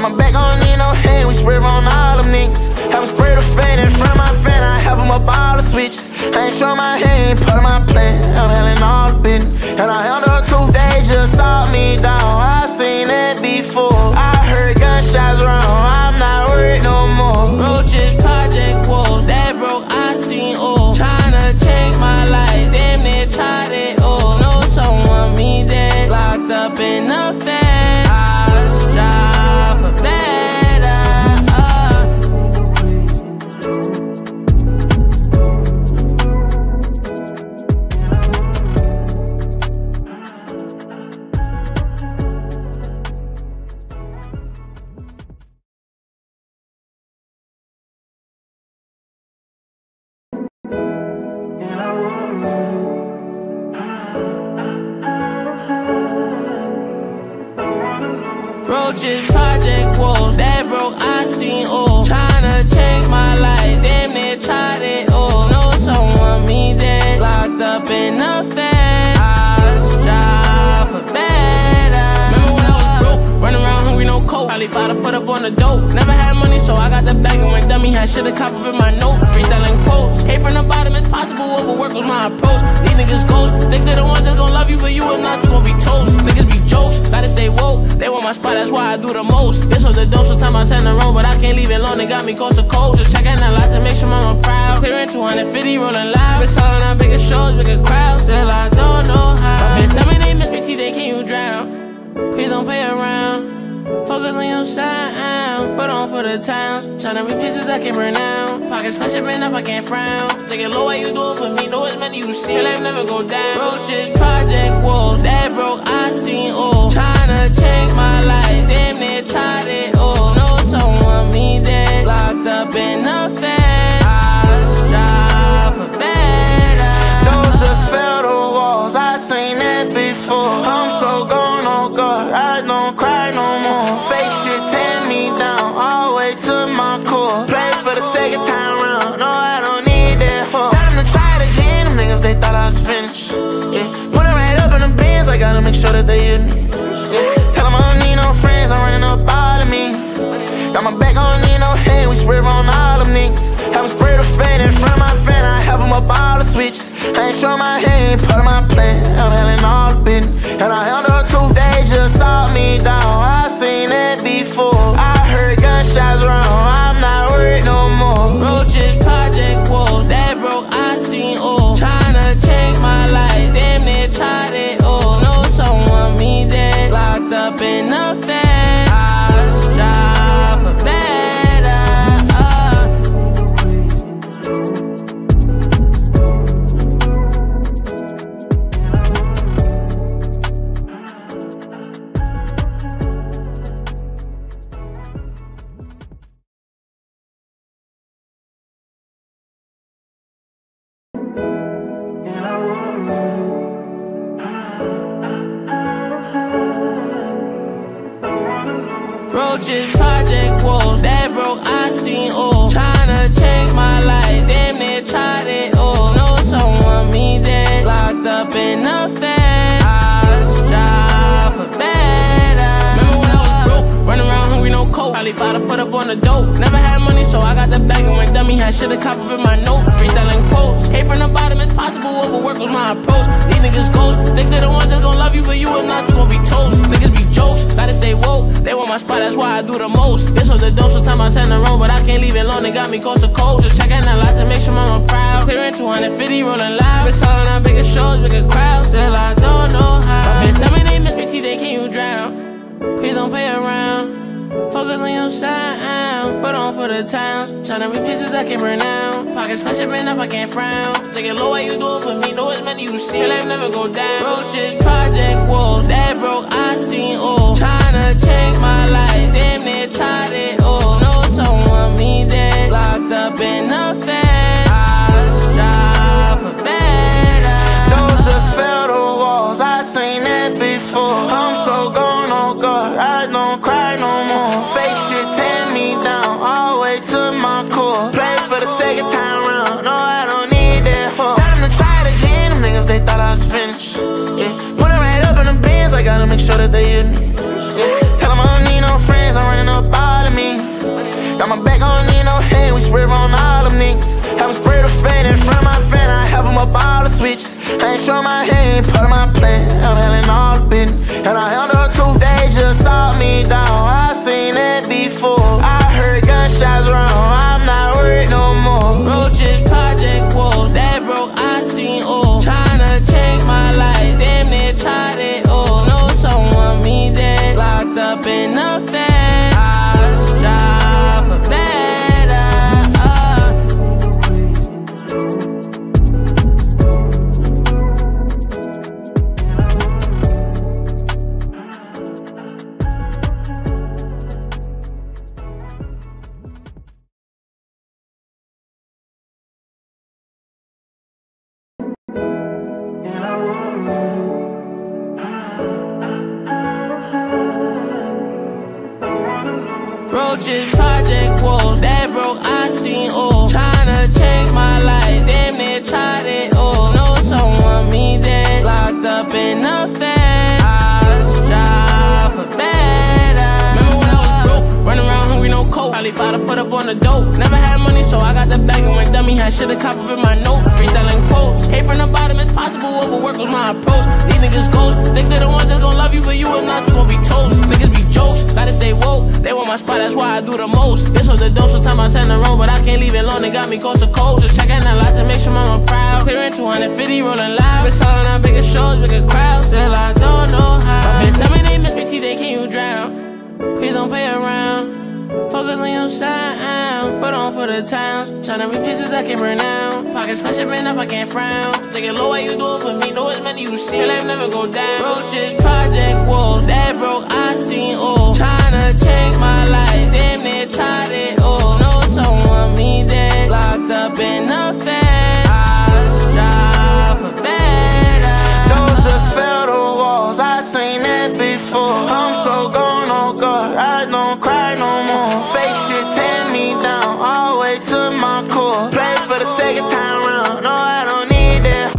my back, I don't need no hand, we swerve on all them niggas. Have them spray the fan in front of my fan, I have them up all the switches. I ain't show my hand, part of my plan, I'm handling all the business. And I handle two days, just saw me down, I seen that before. I heard gunshots wrong, I'm not worried no more. Roaches, project walls, that broke, I seen all. Tryna change my life, damn near tried it all. Know someone me dead, locked up in the fan. I strive for better. uh. Roaches, project walls, that broke, I seen all. Tryna change my life, damn near tried it all. Know someone me dead, locked up in the fan. I strive for better. Remember when I was broke, running around hungry, no coat. Probably fight to put up on the dope. Never had money, so I got the bag and went dummy. Had shit to cop up in my notes, freestyling quotes. Came from the bottom, it's possible, overwork was my approach. These niggas ghosts, stick to the ones that's gon' love you for you, if not, you gon' be toast. Niggas be jokes, gotta stay woke. They want my spot, that's why I do the most. This was the dope, sometimes I turn around, but I can't leave it alone. They got me coast to coast. Just checking out lots to make sure mama proud. Clearing two hundred fifty, rolling loud. Been selling out bigger shows, bigger crowds. Still I don't know how. My bitch tell me they miss me, T, they can you drown? Please don't play around. Focus on your sound, put on for the towns. Tryna reach pieces I can't burn out. Pockets special, been up, I can't frown. They get low, why you do it for me? Know as many you see, your life never go down. Roaches, project walls, that broke, I seen all. Tryna change my life, damn near tried it all. Know someone me dead, locked up in the fan. I strive for better. Those just fell the walls, I seen that before. I'm so gone, oh God, I don't cry no more. Fake shit tear me down, all the way to my core. Play for the second time round, no I don't need that hoe. Tell them to try it again, them niggas they thought I was finished. Yeah, put it right up in the bins, I gotta make sure that they hear me. Yeah, tell them I don't need no friends, I'm running up all the means. Got my back, I don't need no hand, we swerve on all them niggas. Have them spray the fan in front of my fan, I have them up all the switches. I ain't show my hand, part of my plan, I'm handling all the business. And I handle two days, just saw me down, I seen that before. I heard gunshots wrong, I'm not worried no more. Roaches, project walls, that broke, I seen all. Tryna change my life, damn near tried it all. Know someone me dead, locked up in the fan. I strive for better. uh. Roaches, project walls, that broke, I seen all. Tryna change my life, damn near tried it all. Know someone me dead, locked up in the fan. I strive for better. Remember when I was broke, running around hungry, no coat. Probably fight to put up on the dope. Never had money, so I got the bag and went dummy. Had shit to cop up in my notes, freestyling quotes. Came from the bottom, it's possible, overwork was my approach. These niggas ghosts, stick to the ones that's gon' love you for you, if not, you gon' be toast. Niggas be jokes, gotta stay woke. They want my spot, that's why I do the most. This was the dope, sometimes I turn around, but I can't leave it alone. They got me coast to coast. Just checking out lots to make sure mama proud. Clearing two hundred fifty, rolling loud. Been selling out bigger shows, bigger crowds. Still I don't know how. My bitch tell me they miss me, T, they can you drown? Please don't play around. Focus on your sound, put on for the towns. Tryna reach pieces I can't burn out. Pockets special, been up, I can't frown. They get low, why you do it for me? Know as many you see, your life never go down. Roaches, project walls, that broke, I seen all. Tryna change my life, damn near tried it all. Know someone me dead, locked up in the fan. I strive for better. Those just fell the walls, I seen that before. I'm so gone, oh God, I don't cry no more. Fake shit tear me down, all the way to my core. Play for the second time round, no I don't need that hoe. Tell them to try it again, them niggas they thought I was finished. Yeah, put it right up in the bins, I gotta make sure that they hear me. Yeah, tell them I don't need no friends, I'm running up all Got my back, I don't need no hand, we spread on all them niggas. Have them spray the fan in front of my fan, I have them up all the switches. I ain't show my hand, part of my plan, I'm handling all the business. And I handled two days, just saw me down, I seen that before. I heard gunshots wrong, I'm not worried no more. Roaches, project walls, that broke, I seen all. Tryna change my life, damn near tried it all. Know someone me dead, locked up in the fed. I strive for better. Roaches, project walls, that broke, I seen all. Tryna change my life, damn near tried it all. Know someone me dead, locked up in the fed. I strive for better. Remember when I was broke, running around hungry, no coat. Probably fought to put up on the dope. Never had money, so I got the bag and went dummy. Had shit a cop up in my notes, freestyling quotes. Came from the bottom, it's possible, overwork was my approach. These niggas ghosts, niggas are the ones that's gon' love you for you, if not, you gon' be toast. Niggas be jokes, gotta stay woke. They want my spot, that's why I do the most. This was the dope, sometimes I turn around, but I can't leave it alone. They got me coast to coast. Just checking that lot to make sure mama proud. Clearing two hundred fifty, rolling live. Been selling out bigger shows, bigger crowds. Still I don't know how. My bitch tell me they miss me, T, they can you drown? Please don't play around. Focus on your sound, put on for the towns. Tryna reach pieces I can't burn down. Pockets flash up and up, I can't frown. Thinking low, why you do it for me? Know as many you see, life never go down. Roaches, project walls, that broke, I seen all. Tryna change my life, damn near tried it all. Know someone me dead, locked up in the fed. I strive for better. Those just fell the walls, I seen that before. I'm so gone, oh God, I don't cry no more. Fake shit tear me down, all the way to my core. Play for the second time round, no I don't need that.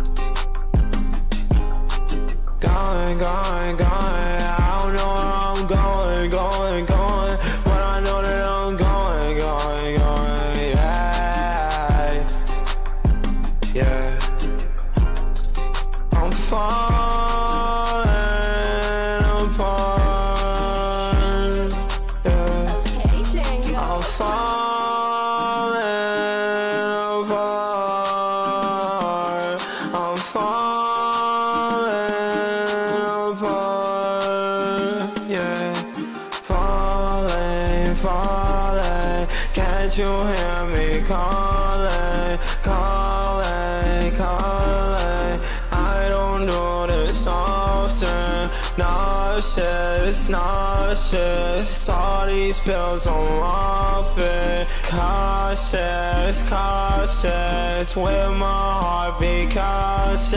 Going, going, going, I don't know where I'm going, going, going. But I know that I'm going, going, going, yeah. Yeah. I'm falling apart, yeah. I'm falling apart. I'm falling apart, yeah. Falling, falling. Can't you hear me calling, calling, calling? I don't do this often. Nauseous, nauseous. All these pills I'm off it. Cautious, cautious. With my heart be cautious,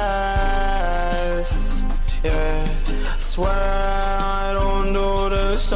yeah. Swear I don't do this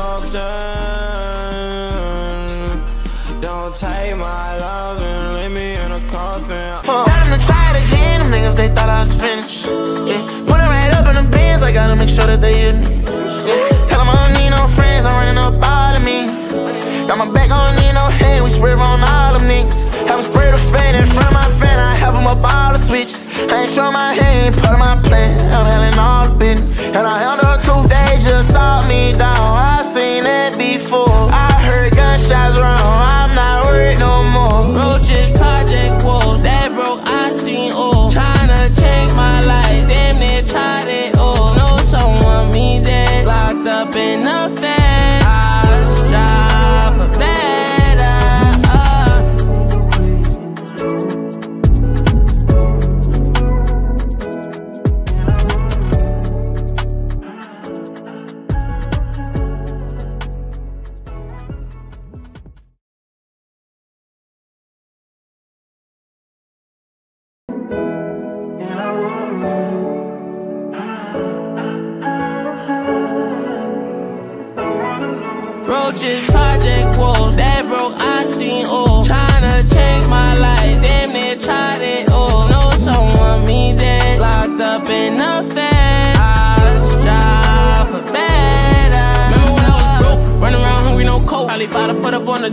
often. Don't take my love and leave me in a coffin. Tell them to try it again, them niggas they thought I was finished. Yeah, put it right up in the bins, I gotta make sure that they hit me. Yeah, tell them I don't need no friends, I'm running up all the means. Got my back, I don't need no hand, we spread on all them niggas. Have them spray the fan in front of my fan, I have them up all the switches. I ain't show my hand, part of my plan, I'm handling all the business. And I handled two days, just saw me down, I seen that before. I heard gunshots wrong, I'm not worried no more. Roaches, project walls, that broke, I seen all. Tryna change my life, damn near tried it all. Know someone me dead, locked up in the fed. I strive for better. Roaches, project walls, that broke, I seen all. Tryna change my life, damn near tried it all. Know someone me dead, locked up in the fed. I strive for better. Remember when I was broke, running around hungry, no coat. Probably fought to put up on the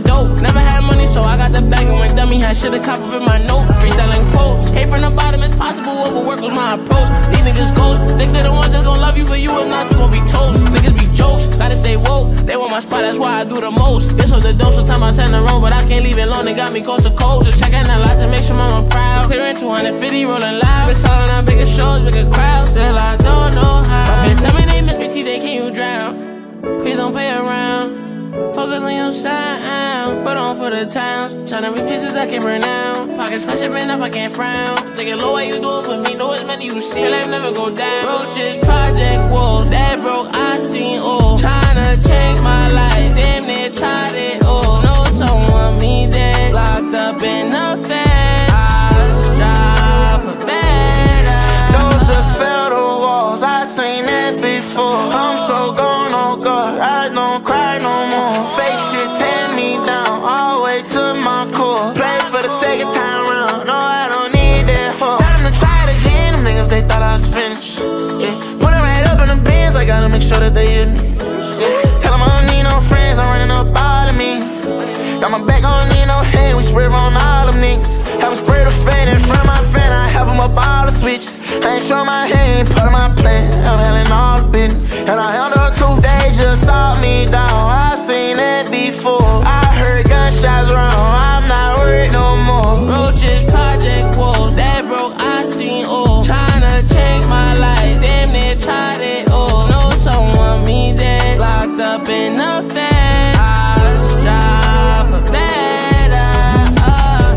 cop up in my notes, freestyling quotes. Came from the bottom, it's possible, overwork was my approach. These niggas ghost, stick to the ones that's gon' love you for you, if not, you gon' be toast. Niggas be jokes, gotta stay woke. They want my spot, that's why I do the most. This was the dose, sometimes I turn around, but I can't leave it alone. They got me coast to coast. Just checking that lights to make sure mama proud. Clearing two hundred fifty, rolling loud. Been selling out bigger shows, bigger crowds. Still I don't know how. My bitch tell me they miss me, T, they can you drown? Please don't play around. Focus on your sound, put on for the towns. Tryna reach pieces I can't burn down. Pockets clutching, been up, I can't frown. Thinking low, what you do it for me? Know it's money you see, life never go down. Roaches, project wolves, that broke, I seen all. Tryna change my life, damn near tried it all. Know someone me dead, locked up in the fed. I strive for better. Those just fell the walls, I seen that before. I'm so gone, oh God, I don't cry no more. Fake shit tear me down, all the way to my core. Play for the second time round, no I don't need that hoe. Tell them to try it again, them niggas they thought I was finished. Yeah, put it right up in the bins, I gotta make sure that they hear me. Yeah, tell them I don't need no friends, I'm running up all the means. Got my back, I don't need no hand, we swerve on all them niggas. Have them spray the fan in front of my fan, I have them up all the switches. I ain't show my hand, part of my plan, I'm handling all the business. And I handle two days, just saw me down, I seen that before. I heard gunshots wrong, I'm not worried no more. Roaches, project wolves, that broke, I seen all. Tryna change my life, damn near tried it all. Know someone me dead, locked up in the fed. I strive for better. uh.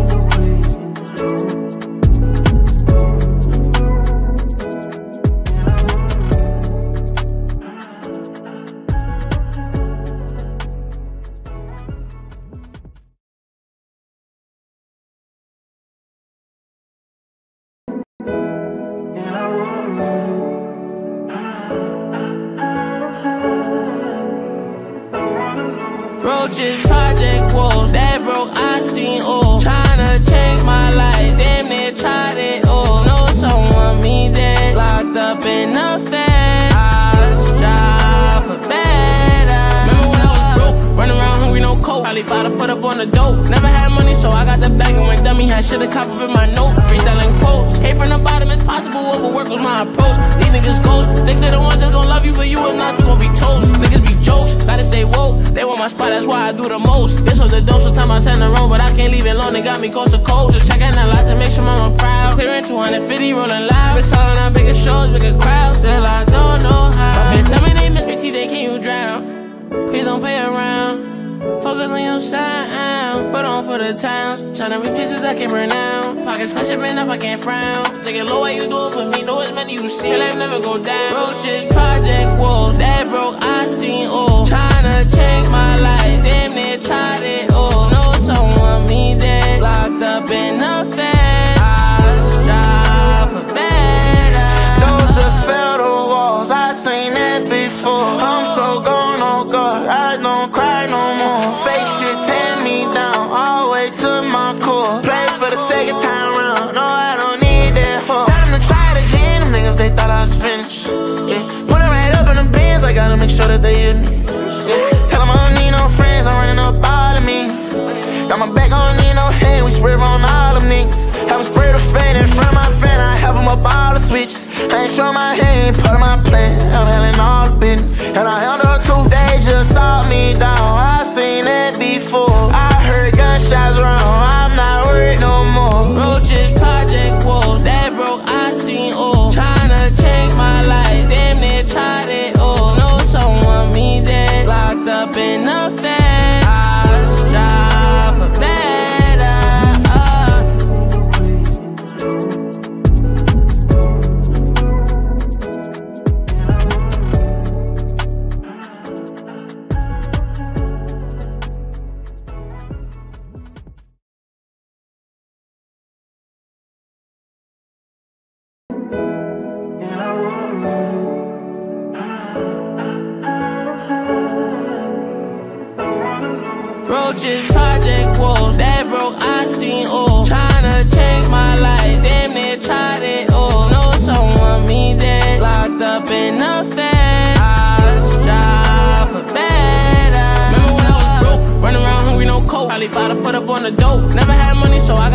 Roaches, project wolves, that broke, I seen all. Tryna change my life, damn near tried it all. Know someone me dead, locked up in the fed. I strive for better. Remember when I was broke, running around hungry, no coat. Probably fight to put up on the dope. Never had money, so I got the bag and went dummy. Had shit to cop up in my notes, freestyling quotes. Came from the bottom, it's possible, overwork was my approach. These niggas ghost, stick to the ones that's gon' love you for you, if not, you gon' be toast. Niggas be jokes, gotta stay woke. They want my spot, that's why I do the most. This was the dose, sometimes I turn around, but I can't leave it alone. They got me coast to coast. Just checking that lights to make sure mama proud. Clearing two hundred fifty, rolling loud. Been selling out bigger shows, bigger crowds. Still I don't know how. My bitch tell me they miss me, T, they can you drown? Please don't play around. Focus on your sound, put on for the towns. Tryna reach pieces I can't burn down. Pockets clutching, been up, I can't frown. Thinking low, what you do it for me? Know it's money you see, life never go down. Roaches, project wolves, that broke, I seen all. Tryna change my life, damn near tried it all. Know someone me dead, locked up in the fed. I strive for better. Those just fell the walls, I seen that before. I'm so gone, oh God, I don't cry no more. Fake shit tear me down, all the way to my core. Play for the second time round, no I don't need that hoe. Tell them to try it again, them niggas they thought I was finished. Yeah, put it right up in the bins, I gotta make sure that they hear me. Yeah, tell them I don't need no friends, I'm running up all the means. Got my back, I don't need no hand, we swerve on all them niggas. Have them spray the fan in front of my fan, I have them up all the switches. I ain't show my hand, part of my plan, I'm handling all the business. And I handle two days, just saw me down, I seen that before. I heard gunshots wrong, I'm not worried no more. Roaches, project wolves, that broke, I seen all. Tryna change my life, damn near tried it all. Know someone me dead, locked up in the fed. I strive for better. uh. Roaches, project wolves, that broke, I seen all. Tryna change my life, damn near tried it all. Know someone me dead, locked up in the fed. I strive for better. Remember when I was broke, running around hungry, no coat. Probably fight to put up on the dope. Never had money, so I got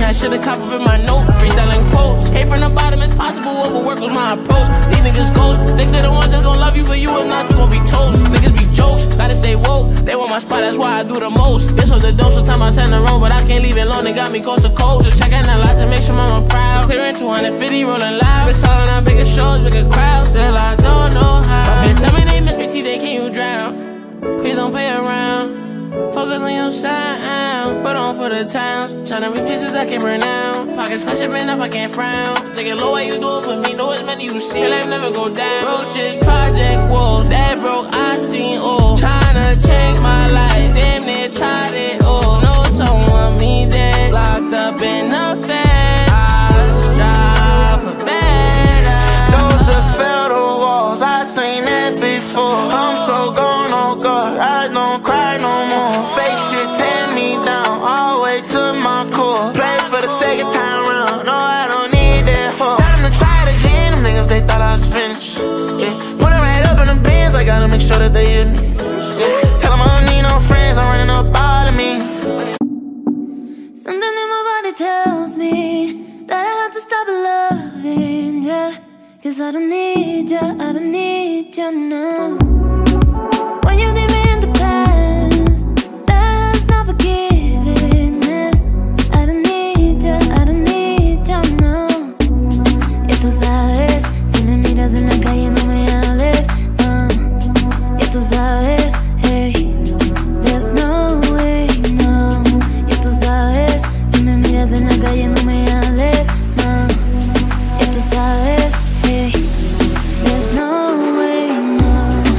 had should've cop up in my notes. Freestyling quotes. Came from the bottom, it's possible. Overwork was my approach. These niggas ghosts. Think they the ones that's gon' love you for you, if not, you gon' be toast. Niggas be jokes. Gotta stay woke. They want my spot, that's why I do the most. This was the dose, so time I turn the road, but I can't leave it alone. They got me coast to coast. Just checking that lot to make sure mama proud. Clearing two hundred fifty, rolling loud. Been selling out bigger shows, bigger crowds. Still I don't know how. My bitch tell me they miss me, T, they can you drown? Please don't play around. Focus on your sound, put on for the towns. Tryna reach pieces I can't burn down. Pockets flush up enough, I can't frown. Thinking low, why you do it for me? Know it's money you see, life never go down. Roaches, project wolves, that broke, I seen all. Tryna change my life, damn near tried it all. Know someone me dead, locked up in the fed. I strive for better. Those are federal walls, I seen that before. I'm so gone, oh God, I don't cry no more. Fake shit tear me down, all the way to my core. Play for the second time round, no I don't need that hoe. Tell them to try it again, them niggas they thought I was finished. Yeah, put it right up in the bins, I gotta make sure that they hit me. Yeah, tell them I don't need no friends, I'm running up all the means. Something in my body tells me that I have to stop loving ya, cause I don't need ya, I don't need ya now. When you leave me in the past, that's not forgiveness. I don't need ya, I don't need ya now. Ya tú sabes, si me miras en la calle no me hables, no. Ya tú sabes, hey, there's no way, no. Ya tú sabes, si me miras en la calle no me hables, no. Ya tú sabes, hey, there's no way, no.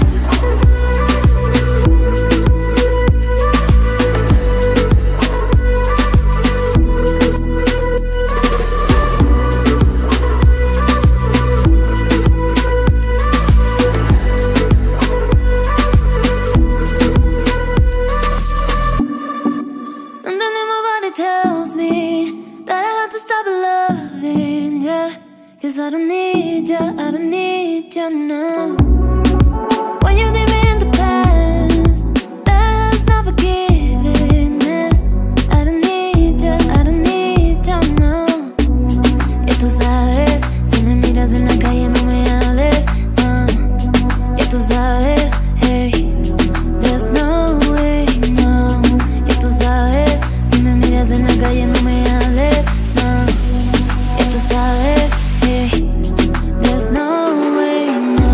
Something in my body tells me that I have to stop loving ya, cause I don't need ya, I don't need ya now. When you leave me in the past, that's not forgiveness. I don't need ya, I don't need ya now. Ya tú sabes, si me miras en la calle no me hables, no. Ya tú sabes, hey, there's no way, no. Ya tú sabes, si me miras en la calle no me hables, no. Ya tú sabes, hey, there's no way, no.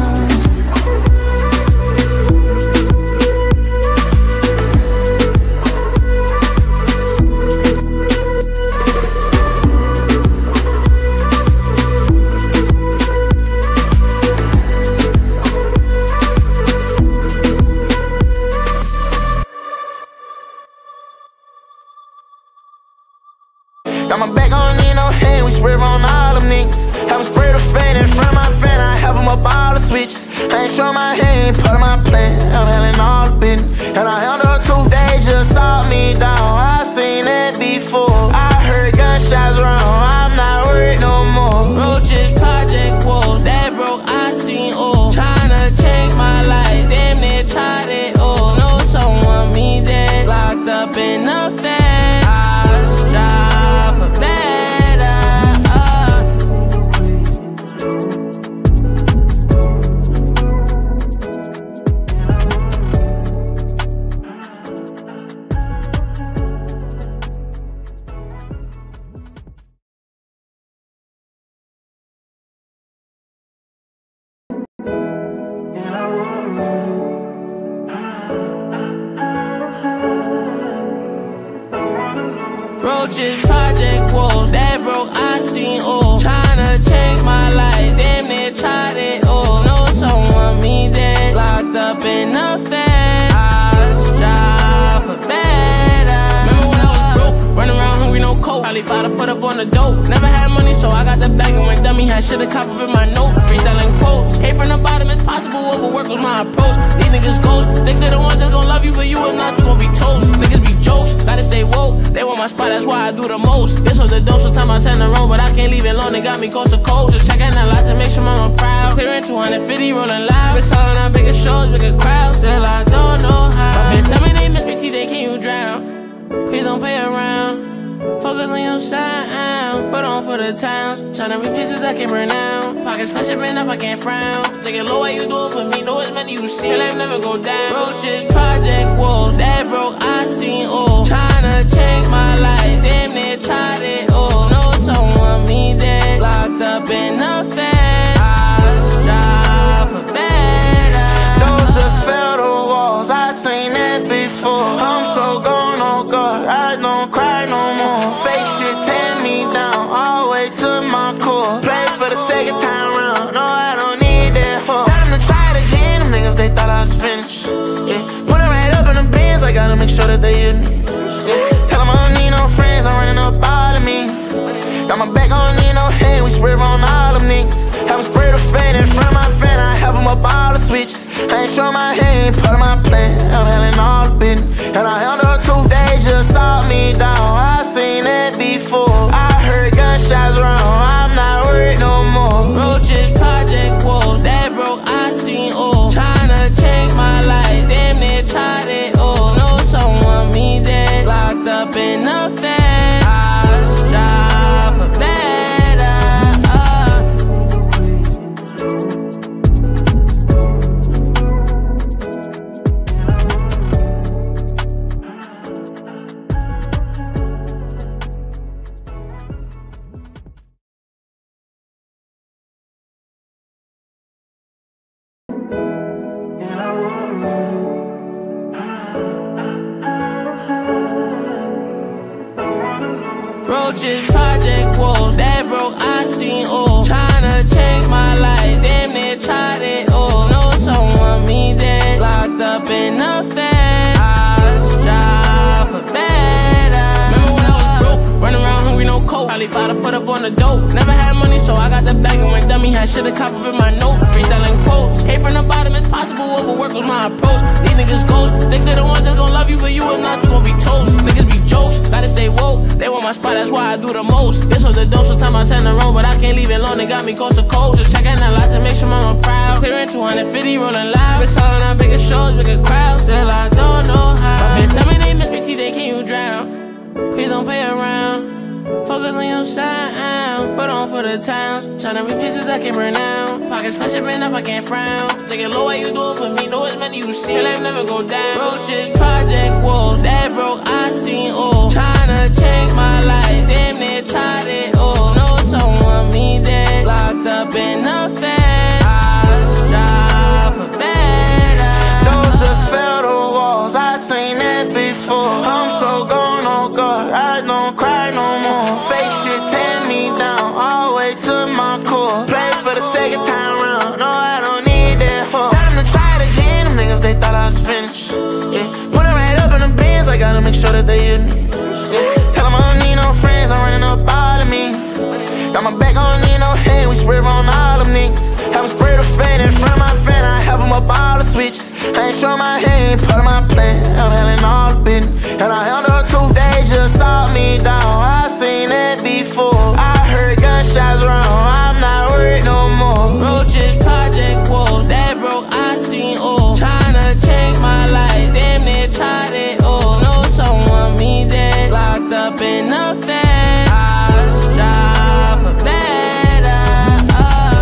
Got my back on, need no hand, we spread on all them niggas. Have them spread a fan in front of my fan, I have them up all the switches. I ain't show my hand, part of my plan, I'm handling all the business. And I handled two days, just saw me down, I seen that before. I heard gunshots wrong, I'm not worried no more. Roaches, project wolves, that broke, I seen all. Tryna change my life, damn near tried it all. Know someone me dead, locked up in the fed. I strive for better. Uh. Roaches, project wolves, that broke, I seen all. Tryna change my life, damn near tried it all. Know someone me dead, locked up in the fed. I strive for better. Remember when I was broke, running around hungry, no coat. Probably fought to put up on the dope. Never had money, so I got the bag and went dummy. Had should've cop up in my notes. Freestyling quotes. Came from the bottom, it's possible. Overwork was my approach. These niggas ghosts. Think they the ones that's gon' love you for you, if not, you gon' be toast. Niggas be jokes. Gotta stay woke. They want my spot, that's why I do the most. This was the dose, so time I turn the road, but I can't leave it alone. They got me coast to coast. Just checking that lot to make sure mama proud. Clearing two hundred fifty, rolling loud. Been selling out bigger shows, bigger crowds. Still I don't know how. My bitch tell me they miss me, T, they can you drown? Please don't play around. Focus on your sound, put on for the towns. Tryna reach pieces I can't burn out. Pockets flush up and up, I can't frown. Nigga, low, why you do it for me? Know it's money you see, life never go down. Roaches, project wolves, that broke, I seen all. Tryna change my life, damn near tried it all. Know someone me dead, locked up in the fed. I strive for better. Those just fell the walls, I seen that before. I'm so gone, oh God, I don't cry no more. Fake shit tear me down, all the way to my core. Play for the second time round, no I don't need that hoe. Tell them to try it again, them niggas they thought I was finished. Yeah, put it right up in the bins, I gotta make sure that they hit me. Yeah, tell them I don't need no friends, I'm running up all the means. Got my back, I don't need no hand, we spread on all them niggas. Have them spray the fan in front of my fan, I have them up all the switches. I ain't show my hand, part of my plan, I'm handling all the business. And I handled two days, just saw me down, I seen that before. I heard gunshots wrong, I'm not worried no more. Roaches, project wolves, that broke, I seen all. Tryna change my life, damn near tried it all. Know someone me dead, locked up in the fed. I strive for better. uh. Roaches, project wolves, that broke, I seen all. Tryna change my life, damn near tried it all. Know someone me dead, locked up in the fed. I strive for better. Remember when I was broke, running around hungry, no coat. Probably fought to put up on the dope. Never had money, so I got the bag and went dummy. Had shit a cop up in my notes, freestyling quotes. Came from the bottom, it's possible, overwork was my approach. These niggas ghosts, think they the ones that's gon' love you for you, if not, you gon' be toast. Niggas be jokes, gotta stay woke. They want my spot, that's why I do the most. This was the dope, sometimes I turn around, but I can't leave it alone. They got me coast to coast. Just checking that lot to make sure mama proud. Clearing two hundred fifty, rolling loud. Been selling out bigger shows, bigger crowds. Still I don't know how. My bitch tell me they miss me, T, they can you drown? Please don't play around. Focus on your sound, put on for the towns. Tryna reach pieces I can't burn out. Pockets flush up and up, I can't frown. Nigga, low, why you do it for me? Know it's money you see, life never go down. Roaches, project wolves, that broke, I seen all. Tryna change my life, damn near tried it all. Know someone me dead, locked up in the fed. I strive for better. Those just fell the walls, I seen that before. I'm so gone, oh God, I don't cry no more. Fake shit tear me down, all the way to my core. Play for the second time round, no I don't need that hoe. Tell them to try it again, them niggas they thought I was finished. Yeah, put it right up in the bins, I gotta make sure that they hit me. Yeah, tell them I don't need no friends, I'm running up all the means. Got my back, I don't need no hand, we spread on all them niggas. Have them spray the fan in front of my fan, I have them up all the switches. I ain't show my hand, part of my plan, I'm handling all the business. And I handled two days, just saw me down, I seen that before. I heard gunshots wrong, I'm not worried no more. Roaches, project wolves, that broke, I seen all. Tryna change my life, damn near tried it all. Know someone me dead, locked up in the fed. I strive for better. uh.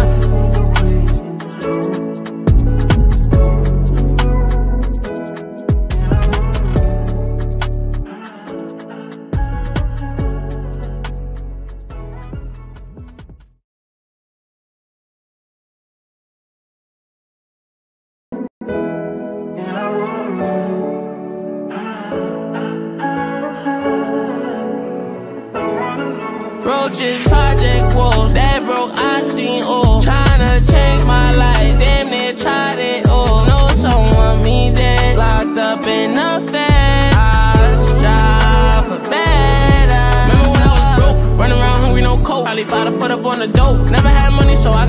Roaches, project wolves, that broke, I seen all. Tryna change my life, damn near tried it all. Know someone me dead, locked up in the fed. I strive for better. Remember when I was broke, running around hungry, no coat. Probably fought to put up on the dope. Never had money, so I